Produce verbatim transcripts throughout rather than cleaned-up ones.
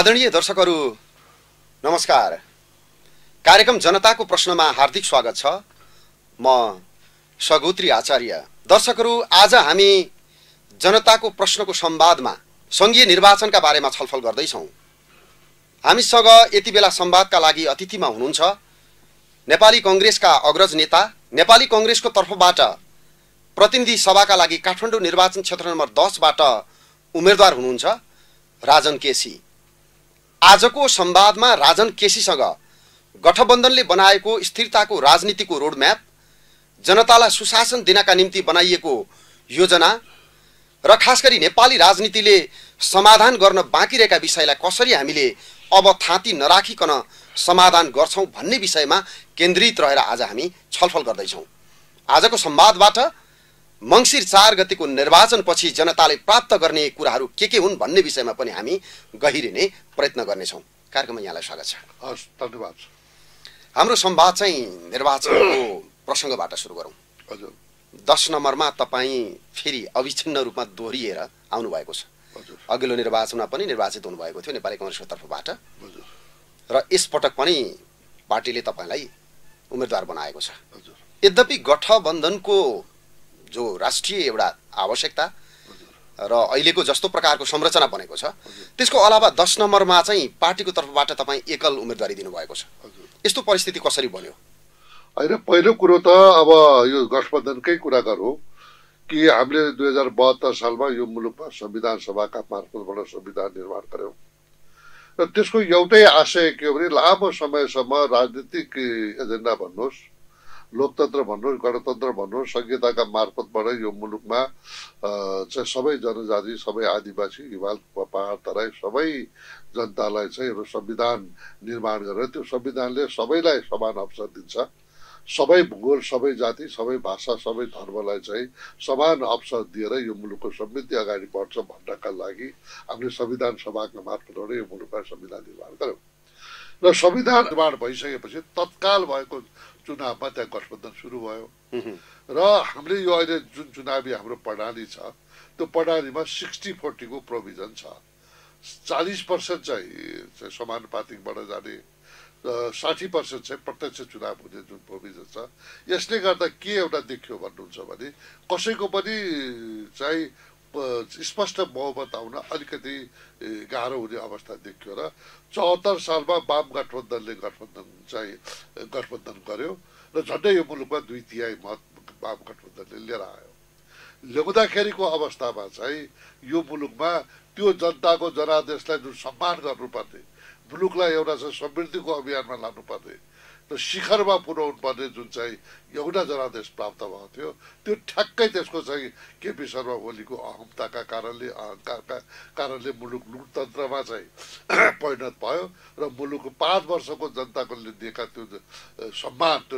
आदरणीय दर्शकहरू नमस्कार। कार्यक्रम जनताको प्रश्नमा हार्दिक स्वागत छ। म सगोत्री आचार्य। दर्शकहरू, आज हामी जनताको प्रश्नको संवादमा संघीय निर्वाचनका बारेमा छलफल गर्दैछौँ। हामीसँग यति बेला संवादका लागि अतिथिमा हुनुहुन्छ नेपाली कांग्रेसका अग्रज नेता, नेपाली कांग्रेसको तर्फबाट प्रतिनिधि सभाका लागि काठमाडौँ निर्वाचन क्षेत्र नम्बर दस बाट उम्मेदवार हुनुहुन्छ राजन केसी। आजको संवादमा राजन केसीसँग गठबन्धनले बनाएको स्थिरताको राजनीतिको रोडम्याप, जनतालाई सुशासन दिनका निम्ति बनाइएको योजना र खास गरी नेपाली राजनीतिले समाधान गर्न बाँकी रहेका विषयलाई कसरी हामीले अब थाती नराखिकन समाधान गर्छौं भन्ने विषयमा केन्द्रित रहेर आज हामी छलफल गर्दैछौँ। आजको संवादबाट मंसिर चार गतिको निर्वाचनपछि जनताले प्राप्त गर्ने कुराहरू के के हुन् भन्ने विषयमा पनि हामी गहिरिने प्रयत्न गर्नेछौँ। कार्यक्रममा यहाँलाई स्वागत छ। हस्, धन्यवाद। हाम्रो संवाद चाहिँ निर्वाचनको प्रसङ्गबाट सुरु गरौँ। हजुर, दस नम्बरमा तपाईँ फेरि अविच्छिन्न रूपमा दोहोरिएर आउनुभएको छ। हजुर, अघिल्लो निर्वाचनमा पनि निर्वाचित हुनुभएको थियो नेपाली कांग्रेसको तर्फबाट। हजुर, र यसपटक पनि पार्टीले तपाईँलाई उम्मेदवार बनाएको छ। हजुर। यद्यपि गठबन्धनको जो राष्ट्रिय एउटा आवश्यकता र अहिलेको जस्तो प्रकारको संरचना बनेको छ, त्यसको अलावा दस नम्बरमा चाहिँ पार्टीको तर्फबाट तपाईँ एकल उम्मेदवारी दिनुभएको छ। यस्तो परिस्थिति कसरी बन्यो? होइन, पहिलो कुरो त अब यो गठबन्धनकै कुरा गरौँ कि हामीले दुई हजार बहत्तर सालमा यो मुलुकमा संविधान सभाका मार्फतबाट संविधान निर्माण गर्यौँ र त्यसको एउटै आशय के हो भने लामो समयसम्म राजनीतिक एजेन्डा भन्नुहोस्, लोकतन्त्र भन्नुहोस्, गणतन्त्र भन्नुहोस्, संहिताका मार्फतबाट यो मुलुकमा चाहिँ सबै जनजाति, सबै आदिवासी, हिमाल, पहाड, तराई सबै जनतालाई चाहिँ एउटा संविधान निर्माण गरेर त्यो संविधानले सबैलाई समान अवसर दिन्छ। सबै भूगोल, सबै जाति, सबै भाषा, सबै धर्मलाई चाहिँ समान अवसर दिएर यो मुलुकको समृद्धि अगाडि बढ्छ भन्नका लागि हामीले संविधान सभाका मार्फतबाट यो मुलुकमा संविधान निर्माण गर्यौँ र संविधान निर्माण भइसकेपछि तत्काल भएको चुनावमा त्यहाँ गठबन्धन सुरु भयो र हामीले यो अहिले जुन चुनावी हाम्रो प्रणाली छ त्यो प्रणालीमा सिक्सटी फोर्टीको प्रोभिजन छ। चालिस पर्सेन्ट चाहिँ समानुपातिकबाट जाने, साठी पर्सेन्ट चाहिँ प्रत्यक्ष चुनाव हुने जुन प्रोभिजन छ। यसले गर्दा के एउटा देखियो भन्नुहुन्छ भने कसैको पनि चाहिँ स्पष्ट बहुमत आउन अलिकति गाह्रो हुने अवस्था देखियो र चौहत्तर सालमा वाम गठबन्धनले गठबन्धन चाहिँ गठबन्धन गर्यो र झन्डै यो मुलुकमा दुई तिहाई मत वाम गठबन्धनले लिएर आयो। ल्याउँदाखेरिको अवस्थामा चाहिँ यो मुलुकमा त्यो जनताको जनादेशलाई जुन सम्मान गर्नुपर्ने, मुलुकलाई एउटा चाहिँ समृद्धिको अभियानमा लानुपर्ने र शिखरमा पुर्याउनु पर्ने जुन चाहिँ एउटा जनादेश प्राप्त भएको थियो, त्यो ठ्याक्कै त्यसको चाहिँ केपी शर्मा ओलीको अहमताका कारणले, अहङ्कारका कारणले मुलुक लुटतन्त्रमा चाहिँ परिणत भयो र मुलुकको पाँच वर्षको जनताको दिएका त्यो सम्मान, त्यो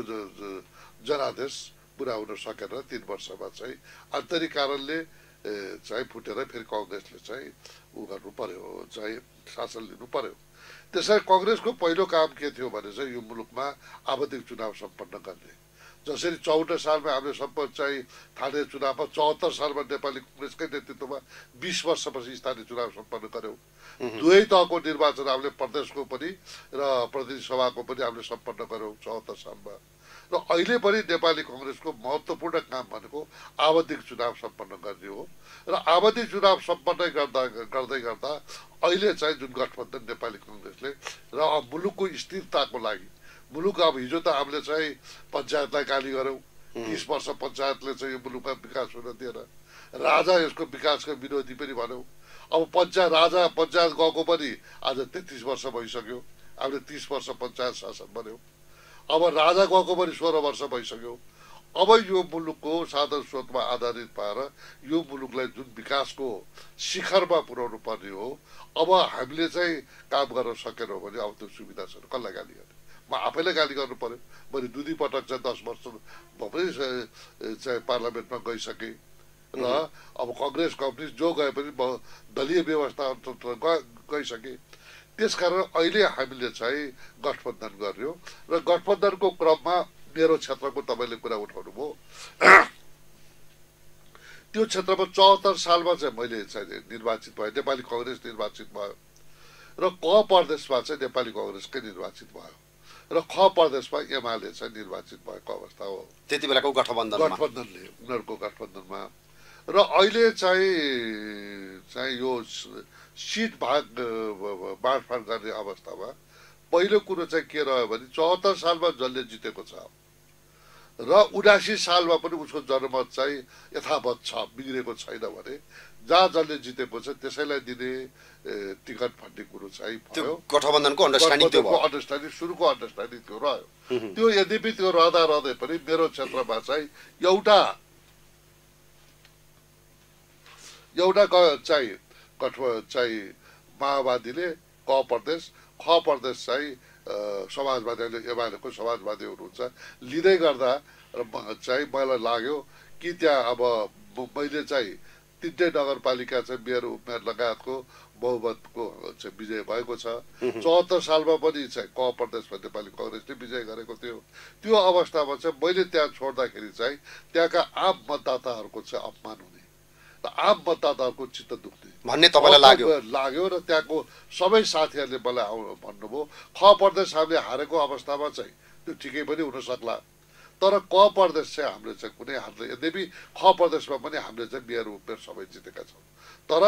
जनादेश पुरा हुन सकेन। तीन वर्षमा चाहिँ आन्तरिक कारणले चाहिँ फुटेर फेरि कांग्रेसले चाहिँ उ गर्नु पर्यो, चाहिँ शासन लिनु पर्यो। त्यसरी कांग्रेसको पहिलो काम के थियो भने चाहिँ यो मुलुकमा आवधिक चुनाव सम्पन्न गर्ने। जसरी चौध सालमा हामीले सम्पन्न चाहिँ थाने चुनावमा, चौहत्तर सालमा नेपाली कांग्रेसकै नेतृत्वमा बीस वर्षपछि स्थानीय चुनाव सम्पन्न गर्यौँ। दुवै तहको निर्वाचन हामीले प्रदेशको पनि र प्रतिनिधि सभाको पनि हामीले सम्पन्न गर्यौँ चौहत्तर सालमा। र अहिले पनि नेपाली कांग्रेसको महत्त्वपूर्ण काम भनेको आवधिक चुनाव सम्पन्न गर्ने हो र आवधिक चुनाव सम्पन्न गर्दा गर्दै गर्दा अहिले चाहिँ जुन गठबन्धन नेपाली कांग्रेसले र मुलुकको स्थिरताको लागि, मुलुक अब हिजो त हामीले चाहिँ पञ्चायतलाई गाली गऱ्यौँ, तीस वर्ष पञ्चायतले चाहिँ यो मुलुकमा विकास हुन दिएर, राजा यसको विकासको विरोधी पनि भन्यौँ। अब पञ्चायत राजा पञ्चायत गएको पनि आज तेत्तिस वर्ष भइसक्यो, हामीले तीस वर्ष पञ्चायत शासन बन्यौँ। अब राजा गएको पनि सोह्र वर्ष भइसक्यो। अब यो मुलुकको साधन स्रोतमा आधारित पाएर यो मुलुकलाई जुन विकासको शिखरमा पुर्याउनु पर्ने हो, अब हामीले चाहिँ काम गर्न सकेनौँ भने अब त्यो सुविधा छैन। कसलाई गाली गर्ने? म आफैलाई गाली गर्नु पर्यो। मैले दुई दुई पटक चाहिँ दस वर्ष म पनि चाहिँ पार्लियामेन्टमा गइसकेँ र अब कांग्रेस कम्युनिस्ट जो गए पनि म दलीय व्यवस्था गइसकेँ। त्यसकारण अहिले हामीले चाहिँ गठबन्धन गर्यो र गठबन्धनको क्रममा मेरो क्षेत्रको तपाईँले कुरा उठाउनु भयो। त्यो क्षेत्रमा चौहत्तर सालमा चाहिँ मैले चाहिँ निर्वाचित भएँ, नेपाली कांग्रेस निर्वाचित भयो र क प्रदेशमा चाहिँ नेपाली कङ्ग्रेसकै निर्वाचित भयो र ख प्रदेशमा एमाले चाहिँ निर्वाचित भएको अवस्था हो त्यति बेलाको गठबन्धनमा गठबन्धनले उनीहरूको गठबन्धनमा। र अहिले चाहिँ चाहिँ यो सिट भाग बाँडफाँड गर्ने अवस्थामा पहिलो कुरो चाहिँ के रह्यो भने चौहत्तर सालमा जसले जितेको छ र उनासी सालमा पनि उसको जनमत चाहिँ यथावत छ, बिग्रेको छैन भने जहाँ जसले जितेको छ त्यसैलाई दिने टिकट भन्ने कुरो चाहिँ भयो। गठबन्धनको अन्डरस्ट्यान्डिङ त्यो भयो, अन्डरस्ट्यान्डिङ सुरुको अन्डरस्ट्यान्डिङ त्यो रह्यो। त्यो यद्यपि त्यो रहँदा रहँदै पनि मेरो क्षेत्रमा चाहिँ एउटा एउटा चाहिँ गठ चाहिँ माओवादीले क प्रदेश, ख प्रदेश चाहिँ समाजवादीले एमालेको समाजवादी हुनुहुन्छ लिँदै गर्दा चाहिँ मलाई लाग्यो कि त्यहाँ अब मैले चाहिँ तिनटै नगरपालिका चाहिँ मेयर उमेर लगायतको बहुमतको चाहिँ विजय भएको छ। चौहत्तर सालमा पनि चाहिँ क प्रदेशमा नेपाली कङ्ग्रेसले विजय गरेको थियो। त्यो अवस्थामा चाहिँ मैले त्यहाँ छोड्दाखेरि चाहिँ त्यहाँका आम मतदाताहरूको चाहिँ अपमान हुने र आम मतदाताहरूको चित्त दुख्ने भन्ने तपाईँलाई लाग्यो लाग्यो र त्यहाँको सबै साथीहरूले मलाई आउनु भन्नुभयो। ख प्रदेश हामीले हारेको अवस्थामा चाहिँ त्यो ठिकै पनि हुन सक्ला, तर क प्रदेश चाहिँ हामीले चाहिँ कुनै हार्दै, यद्यपि ख प्रदेशमा पनि हामीले चाहिँ मेयर उमेर सबै जितेका छौँ, तर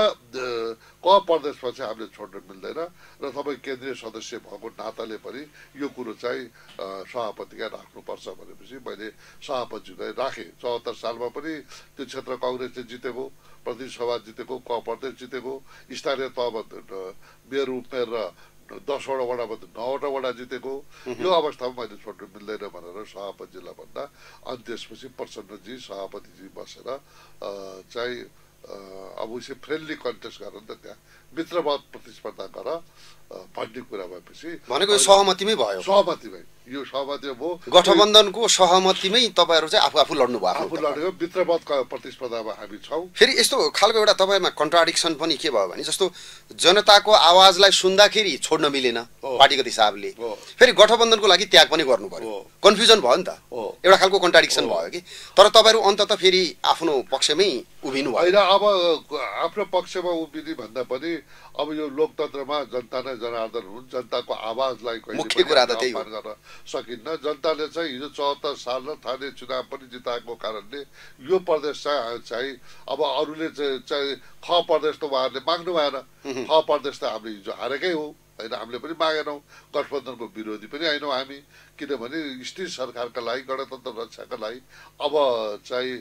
क प्रदेशमा चाहिँ हामीले छोड्न मिल्दैन र तपाईँ केन्द्रीय सदस्य भएको नाताले पनि यो कुरो चाहिँ सभापतिका राख्नुपर्छ भनेपछि मैले सभापतिलाई राखेँ। चौहत्तर सालमा पनि त्यो क्षेत्र कङ्ग्रेसले जितेको, प्रतिनिधि सभा जितेको, क प्रदेश जितेको, स्थानीय तहमा मेयर उमेर र दसवटा वडामध्ये नौवटा वडा जितेको। यो अवस्थामा मैले छोड्नु मिल्दैन भनेर सभापतिजीलाई भन्दा अनि त्यसपछि प्रचण्डजी सभापतिजी बसेर चाहिँ अब उसले फ्रेन्डली कन्टेस्ट गर नि त, त्यहाँ मित्रवाद प्रतिस्पर्धा गर भन्ने कुरा भएपछि भनेको सहमतिमै भयो, सहमतिमै यो सहमति भयो। गठबन्धनको सहमतिमै तपाईँहरू चाहिँ आफू आफू लड्नु भयो, आफू लडेको मित्रवाद प्रतिस्पर्धामा हामी छौँ। फेरि यस्तो खालको एउटा तपाईँमा कन्ट्राडिक्सन पनि के भयो भने जस्तो जनताको आवाजलाई सुन्दाखेरि छोड्न मिलेन पार्टीगत हिसाबले, फेरि गठबन्धनको लागि त्याग पनि गर्नु पर्यो, कन्फ्युजन भयो नि त, एउटा खालको कन्ट्राडिक्सन भयो कि। तर तपाईँहरू अन्तत फेरि आफ्नो पक्षमै उभिनु भयो। होइन, अब आफ्नो पक्षमा उभिने भन्दा पनि अब यो लोकतन्त्रमा जनता नै जनार्दन हुन्, जनताको आवाजलाई मुख्य कुरा त त्यही हो। गर्न सकिन्न। जनताले चाहिँ हिजो चौहत्तर साल र थाने चुनाव पनि जिताएको कारणले यो प्रदेश चाहिँ चाहिँ अब अरूले चाहिँ ख प्रदेश त उहाँहरूले माग्नु भएन, ख प्रदेश त हामीले हिजो हारेकै हो होइन, हामीले पनि मागेनौँ, गठबन्धनको विरोधी पनि होइनौँ हामी, किनभने स्थिर सरकारका लागि, गणतन्त्र रक्षाका लागि अब चाहिँ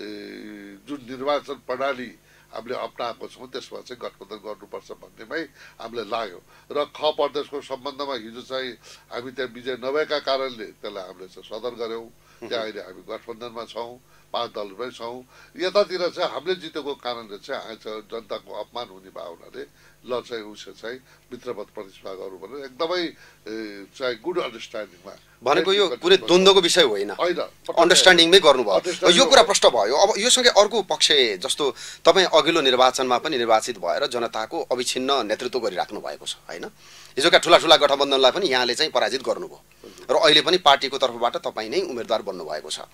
जुन निर्वाचन प्रणाली हामीले अप्नाएको छौँ त्यसमा चाहिँ गठबन्धन गर्नुपर्छ भन्नेमै हामीलाई लाग्यो। र ख प्रदेशको सम्बन्धमा हिजो चाहिँ हामी त्यहाँ विजय नभएका कारणले त्यसलाई हामीले चाहिँ सदर गऱ्यौँ। त्यहाँ अहिले हामी गठबन्धनमा छौँ, पाँच दलमै छौँ। यतातिर चाहिँ हामीले जितेको कारणले चाहिँ जनताको अपमान हुने भावनाले ल चाहिँ उसो चाहिँ मित्रवत प्रतिस्पर्धा गरौँ भनेर एकदमै चाहिँ गुड अन्डरस्ट्यान्डिङमा, भनेको यो कुनै द्वन्द्वको विषय होइन, होइन अन्डरस्ट्यान्डिङमै गर्नुभयो। यो कुरा प्रष्ट भयो। अब योसँगै अर्को पक्ष जस्तो तपाईँ अघिल्लो निर्वाचनमा पनि निर्वाचित भएर जनताको अविच्छिन्न नेतृत्व गरिराख्नु भएको छ होइन, हिजोका ठुला ठुला गठबन्धनलाई पनि यहाँले चाहिँ पराजित गर्नुभयो र अहिले पनि पार्टीको तर्फबाट तपाईँ नै उम्मेदवार बन्नुभएको छ।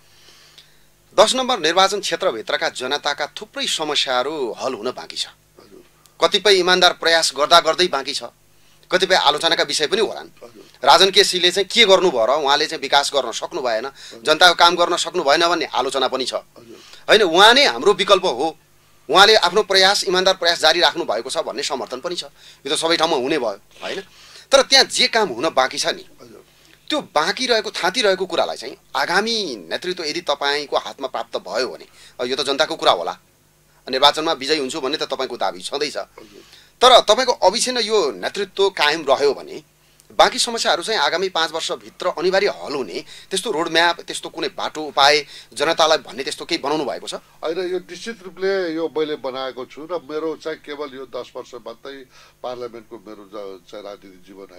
दस नम्बर निर्वाचन क्षेत्रभित्रका जनताका थुप्रै समस्याहरू हल हुन बाँकी छ, कतिपय इमान्दार प्रयास गर्दा गर्दै बाँकी छ, कतिपय आलोचनाका विषय पनि होलान्। राजन केसीले चाहिँ के गर्नुभयो र उहाँले चाहिँ विकास गर्न सक्नु भएन, जनताको काम गर्न सक्नु भएन भन्ने आलोचना पनि छ होइन। उहाँ नै हाम्रो विकल्प हो, उहाँले आफ्नो प्रयास इमान्दार प्रयास जारी राख्नु भएको छ भन्ने समर्थन पनि छ। यो त सबै ठाउँमा हुने भयो होइन। तर त्यहाँ जे काम हुन बाँकी छ नि त्यो बाँकी रहेको थाँतिरहेको कुरालाई चाहिँ आगामी नेतृत्व यदि तपाईँको हातमा प्राप्त भयो भने, यो त जनताको कुरा होला, निर्वाचनमा विजयी हुन्छु भन्ने त तपाईँको दाबी छँदैछ, तर तपाईँको अविच्छिन्न यो नेतृत्व कायम रह्यो भने बाँकी समस्याहरू चाहिँ आगामी पाँच वर्षभित्र अनिवार्य हल हुने त्यस्तो रोडम्याप, त्यस्तो कुनै बाटो उपाय जनतालाई भन्ने त्यस्तो केही बनाउनु भएको छ? होइन, यो निश्चित रूपले यो मैले बनाएको छु र मेरो चाहिँ केवल यो दस वर्ष मात्रै पार्लियामेन्टको मेरो चाहिँ राजनीतिक जीवन होइन,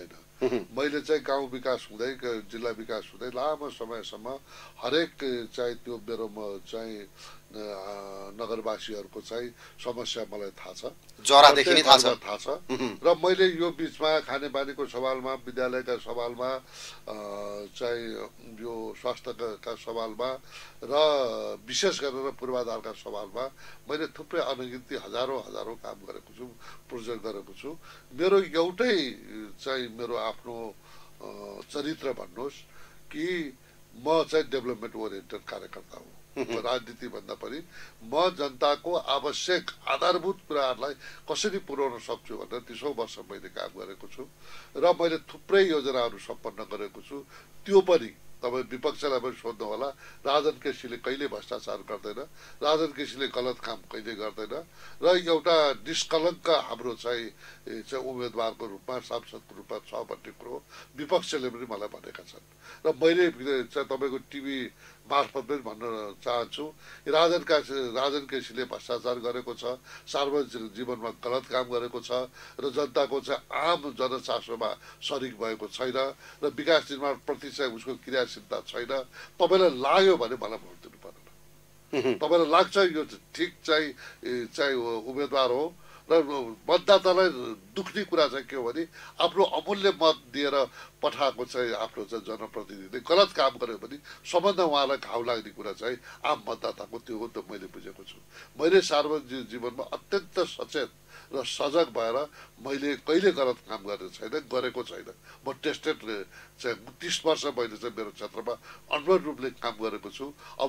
मैले चाहिँ गाउँ विकास हुँदै जिल्ला विकास हुँदै लामो समयसम्म हरेक चाहिँ त्यो मेरो म चाहिँ नगरवासीहरूको चाहिँ समस्या मलाई थाहा छ, जरादेखि नै थाहा छ थाहा छ र मैले यो बिचमा खानेपानीको सवालमा, विद्यालयका सवालमा, चाहिँ यो स्वास्थ्यका सवालमा र विशेष गरेर पूर्वाधारका सवालमा मैले थुप्रै अनगिन्ती हजारौँ हजारौँ काम गरेको छु, प्रोजेक्ट गरेको छु। मेरो एउटै चाहिँ मेरो आफ्नो चरित्र भन्नुहोस् कि म चाहिँ डेभलपमेन्ट ओरिएन्टेड कार्यकर्ता हुँ। राजनीति भन्दा पनि म जनताको आवश्यक आधारभूत कुराहरूलाई कसरी पुर्याउन सक्छु भनेर तीसौँ वर्ष मैले काम गरेको छु र मैले थुप्रै योजनाहरू सम्पन्न गरेको छु। त्यो पनि तपाईँ विपक्षलाई पनि सोध्नु होला, राजन केसीले कहिले भ्रष्टाचार गर्दैन, राजन केसीले गलत काम कहिले गर्दैन र एउटा निष्कलङ्क हाम्रो चाहिँ चाहिँ उम्मेदवारको रूपमा, सांसदको रूपमा छ भन्ने कुरो विपक्षले पनि मलाई भनेका छन् र मैले चाहिँ तपाईँको टिभी मार्फत पनि भन्न चाहन्छु, राजन का राजन केसीले भ्रष्टाचार गरेको छ, सार्वजनिक जीवनमा गलत काम गरेको छ र जनताको चाहिँ आम जनचासोमा सरिक भएको छैन र विकास निर्माणप्रति चाहिँ उसको क्रियाशीलता छैन। तपाईँलाई लाग्यो भने मलाई भोट दिनु पर्दैन। तपाईँलाई लाग्छ यो ठिक चाहिँ चाहिँ उम्मेदवार हो र मतदातालाई दुख्ने कुरा चाहिँ के हो भने आफ्नो अमूल्य मत दिएर पठाएको चाहिँ आफ्नो चाहिँ जनप्रतिनिधिले गलत काम गर्यो भने सबभन्दा उहाँलाई घाउ लाग्ने कुरा चाहिँ आम मतदाताको त्यो हो। त मैले बुझेको छु। मैले सार्वजनिक जीवनमा अत्यन्त सचेत र सजग भएर मैले कहिले गलत काम गरेको छैन, गरेको छैन। म टेस्टेड चाहिँ तिस वर्ष मैले चाहिँ मेरो क्षेत्रमा अनुभव रूपले काम गरेको छु। अब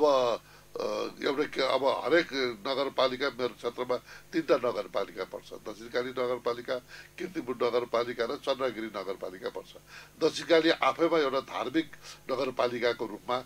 एउटा अब हरेक नगरपालिका मेरो क्षेत्रमा तिनवटा नगरपालिका पर्छ, दक्षिणकाली नगरपालिका, कीर्तिपुर नगरपालिका र चन्द्रगिरी नगरपालिका पर्छ। दक्षिणकाली आफैमा एउटा धार्मिक नगरपालिकाको रूपमा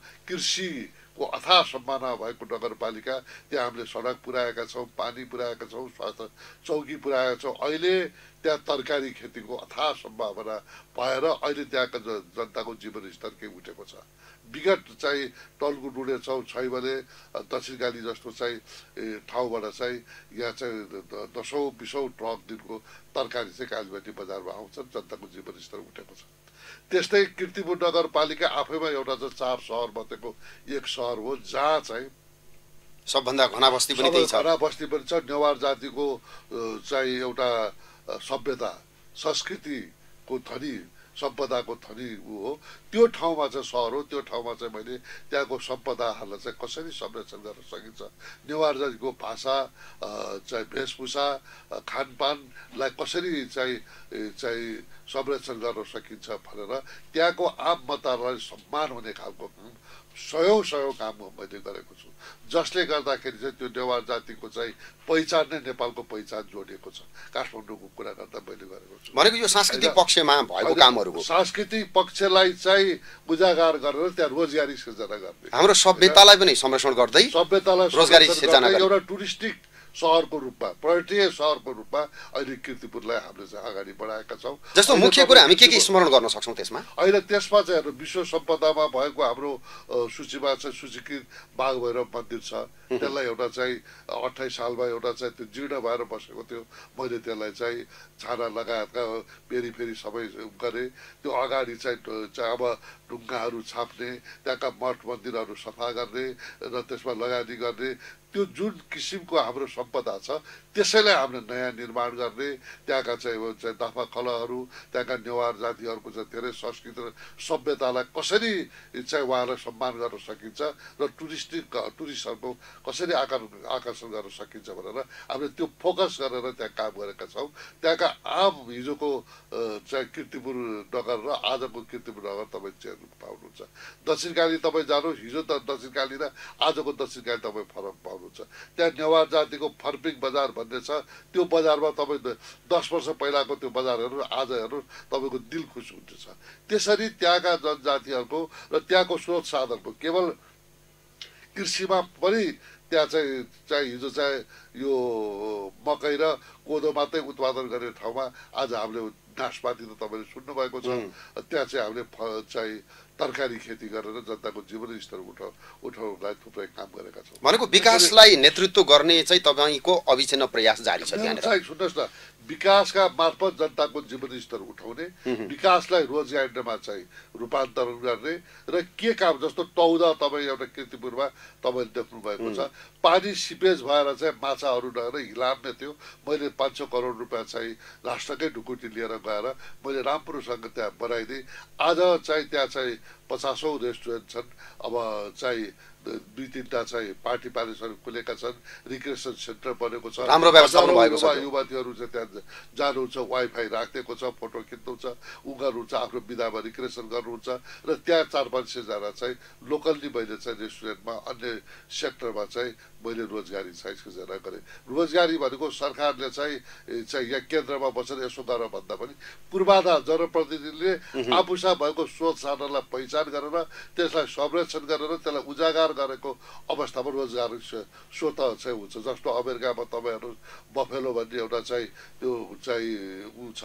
कृषिको अथाह सम्भावना भएको नगरपालिका, त्यहाँ हामीले सडक पुर्याएका छौँ, पानी पुर्याएका छौँ, स्वास्थ्य चौकी पुर्याएका छौँ। अहिले त्यहाँ तरकारी खेतीको अथाह सम्भावना भएर अहिले त्यहाँका जनताको जीवन स्तर केही उठेको छ। विगत चाहिँ टल्कु डुडे छौँ छै भने दक्षिणकाली जस्तो चाहिँ ठाउँबाट चाहिँ यहाँ चाहिँ दसौँ बिसौँ ट्रक दिनको तरकारी चाहिँ कालीबाटी बजारमा आउँछन्, जनताको जीवन स्तर उठेको छ। त्यस्तै कीर्तिपुर नगरपालिका आफैमा एउटा चाहिँ चार सहर मध्येको एक सहर हो जहाँ चाहिँ सबभन्दा घना बस्ती पनि त्यही छ, घना बस्ती पनि छ। नेवार जातिको चाहिँ एउटा सभ्यता संस्कृतिको धनी सम्पदाको धनी ऊ हो। त्यो ठाउँमा चाहिँ सहर हो। त्यो ठाउँमा चाहिँ मैले त्यहाँको सम्पदाहरूलाई चाहिँ कसरी संरक्षण गर्न सकिन्छ, नेवार जातिको भाषा चाहिँ वेशभूषा खानपानलाई कसरी चाहिँ चाहिँ संरक्षण गर्न सकिन्छ भनेर त्यहाँको आम मतदातालाई सम्मान हुने खालको काम सयौँ सयौँ काम मैले गरेको छु, जसले गर्दाखेरि चाहिँ त्यो नेवार जातिको चाहिँ पहिचान नै नेपालको पहिचान जोडिएको छ। काठमाडौँको कुरा गर्दा मैले गरेको छु। भनेको यो सांस्कृतिक पक्षमा भएको कामहरू हो। सांस्कृतिक पक्षलाई चाहिँ उजागर गरेर त्यहाँ रोजगारी सिर्जना गर्ने, हाम्रो सभ्यतालाई पनि संरक्षण गर्दै सभ्यतालाई रोजगारी सिर्जना एउटा टुरिस्टिक सहरको रूपमा, पर्यटकीय सहरको रूपमा अहिले कीर्तिपुरलाई हामीले चाहिँ अगाडि बढाएका छौँ। जस्तो मुख्य कुरा हामी के के स्मरण गर्न सक्छौँ त्यसमा? अहिले त्यसमा चाहिँ हेर्नु, विश्व सम्पदामा भएको हाम्रो सूचीमा चाहिँ सूचीकृत बाघ भैरव मन्दिर छ। त्यसलाई एउटा चाहिँ अठाइस सालमा एउटा चाहिँ त्यो जीर्ण भएर बसेको थियो। मैले त्यसलाई चाहिँ छाना लगायतका फेरि फेरि सबै गरेँ। त्यो अगाडि चाहिँ चाहिँ अब ढुङ्गाहरू छाप्ने, त्यहाँका मठ मन्दिरहरू सफा गर्ने र त्यसमा लगानी गर्ने, त्यो जुन किसिमको हाम्रो सम्पदा छ त्यसैलाई हामीले नयाँ निर्माण गर्ने। त्यहाँका चाहिँ दफा कलाहरू, त्यहाँका नेवार जातिहरूको चाहिँ धेरै संस्कृति र सभ्यतालाई कसरी चाहिँ उहाँलाई सम्मान गर्न सकिन्छ र टुरिस्टिक टुरिस्टहरूको कसरी आकर्षण आकर्षण गर्न सकिन्छ भनेर हामीले त्यो फोकस गरेर त्यहाँ काम गरेका छौँ। त्यहाँका आम हिजोको चाहिँ कीर्तिपुर नगर र आजको कीर्तिपुर नगर तपाईँ चेर्नु पाउनुहुन्छ। दक्षिणकाली तपाईँ जानु, हिजो त दक्षिणकाली र आजको दक्षिणकाली तपाईँ फरक पाउनुहुन्छ। त्यहाँ नेवार जातिको फर्पिङ बजार भन्ने छ। त्यो बजारमा तपाईँ दस वर्ष पहिलाको त्यो बजारहरू आज हेर्नु, तपाईँको दिल खुस हुन्छ। त्यसरी त्यहाँका जनजातिहरूको र त्यहाँको स्रोत साधनको केवल कृषिमा पनि त्यहाँ चाहिँ चाहिँ हिजो चाहिँ यो मकै र कोदो मात्रै उत्पादन गर्ने ठाउँमा आज हामीले नासपाती त तपाईँले सुन्नुभएको छ। त्यहाँ चाहिँ हामीले चाहिँ तरकारी खेती गरेर जनताको जीवन स्तर उठाउ उठाउनलाई थुप्रै काम गरेका छौँ। भनेको विकासलाई नेतृत्व गर्ने चाहिँ तपाईँको अविच्छिन्न प्रयास जारी छ। चाहिँ सुन्नुहोस् न, विकासका मार्फत जनताको जीवन स्तर उठाउने, विकासलाई रोजगारीमा चाहिँ रूपान्तरण गर्ने र के काम जस्तो टौदा तपाईँ एउटा कीर्तिपुरमा तपाईँले देख्नु भएको छ, पानी सिपेज भएर चाहिँ माछाहरू नगएर हिलार्ने थियो। मैले पाँच सौ करोड रुपियाँ चाहिँ राष्ट्रकै ढुकुटी लिएर गएर मैले रामपुरसँग त्यहाँ बनाइदिएँ। आज चाहिँ त्यहाँ चाहिँ पचासौँ रेस्टुरेन्ट छन्। अब चाहिँ दुई तिनवटा चाहिँ पार्टी प्यालेसहरू खुलेका छन्, रिक्रिएसन सेन्टर बनेको छ, राम्रो व्यवस्थापन भएको छ। युवतीहरू चाहिँ त्यहाँ जानुहुन्छ, वाइफाई राखिदिएको छ, फोटो खिच्नुहुन्छ, ऊ गर्नुहुन्छ, आफ्नो विधामा रिक्रिएसन गर्नुहुन्छ र त्यहाँ चार पाँच सयजना चाहिँ लोकल्ली मैले चाहिँ रेस्टुरेन्टमा अन्य सेक्टरमा चाहिँ मैले रोजगारी चाहिँ सृजना गरेँ। रोजगारी भनेको सरकारले चाहिँ चाहिँ यहाँ केन्द्रमा बसेर यसो गर भन्दा पनि पूर्वाधार जनप्रतिनिधिले आफूसँग भएको स्रोत साधनलाई पहिचान गरेर त्यसलाई संरक्षण गरेर त्यसलाई उजागर गरेको अवस्थामा रोजगार स्वत चाहिँ हुन्छ। जस्तो अमेरिकामा तपाईँहरू बफेलो भन्ने एउटा चाहिँ त्यो चाहिँ ऊ छ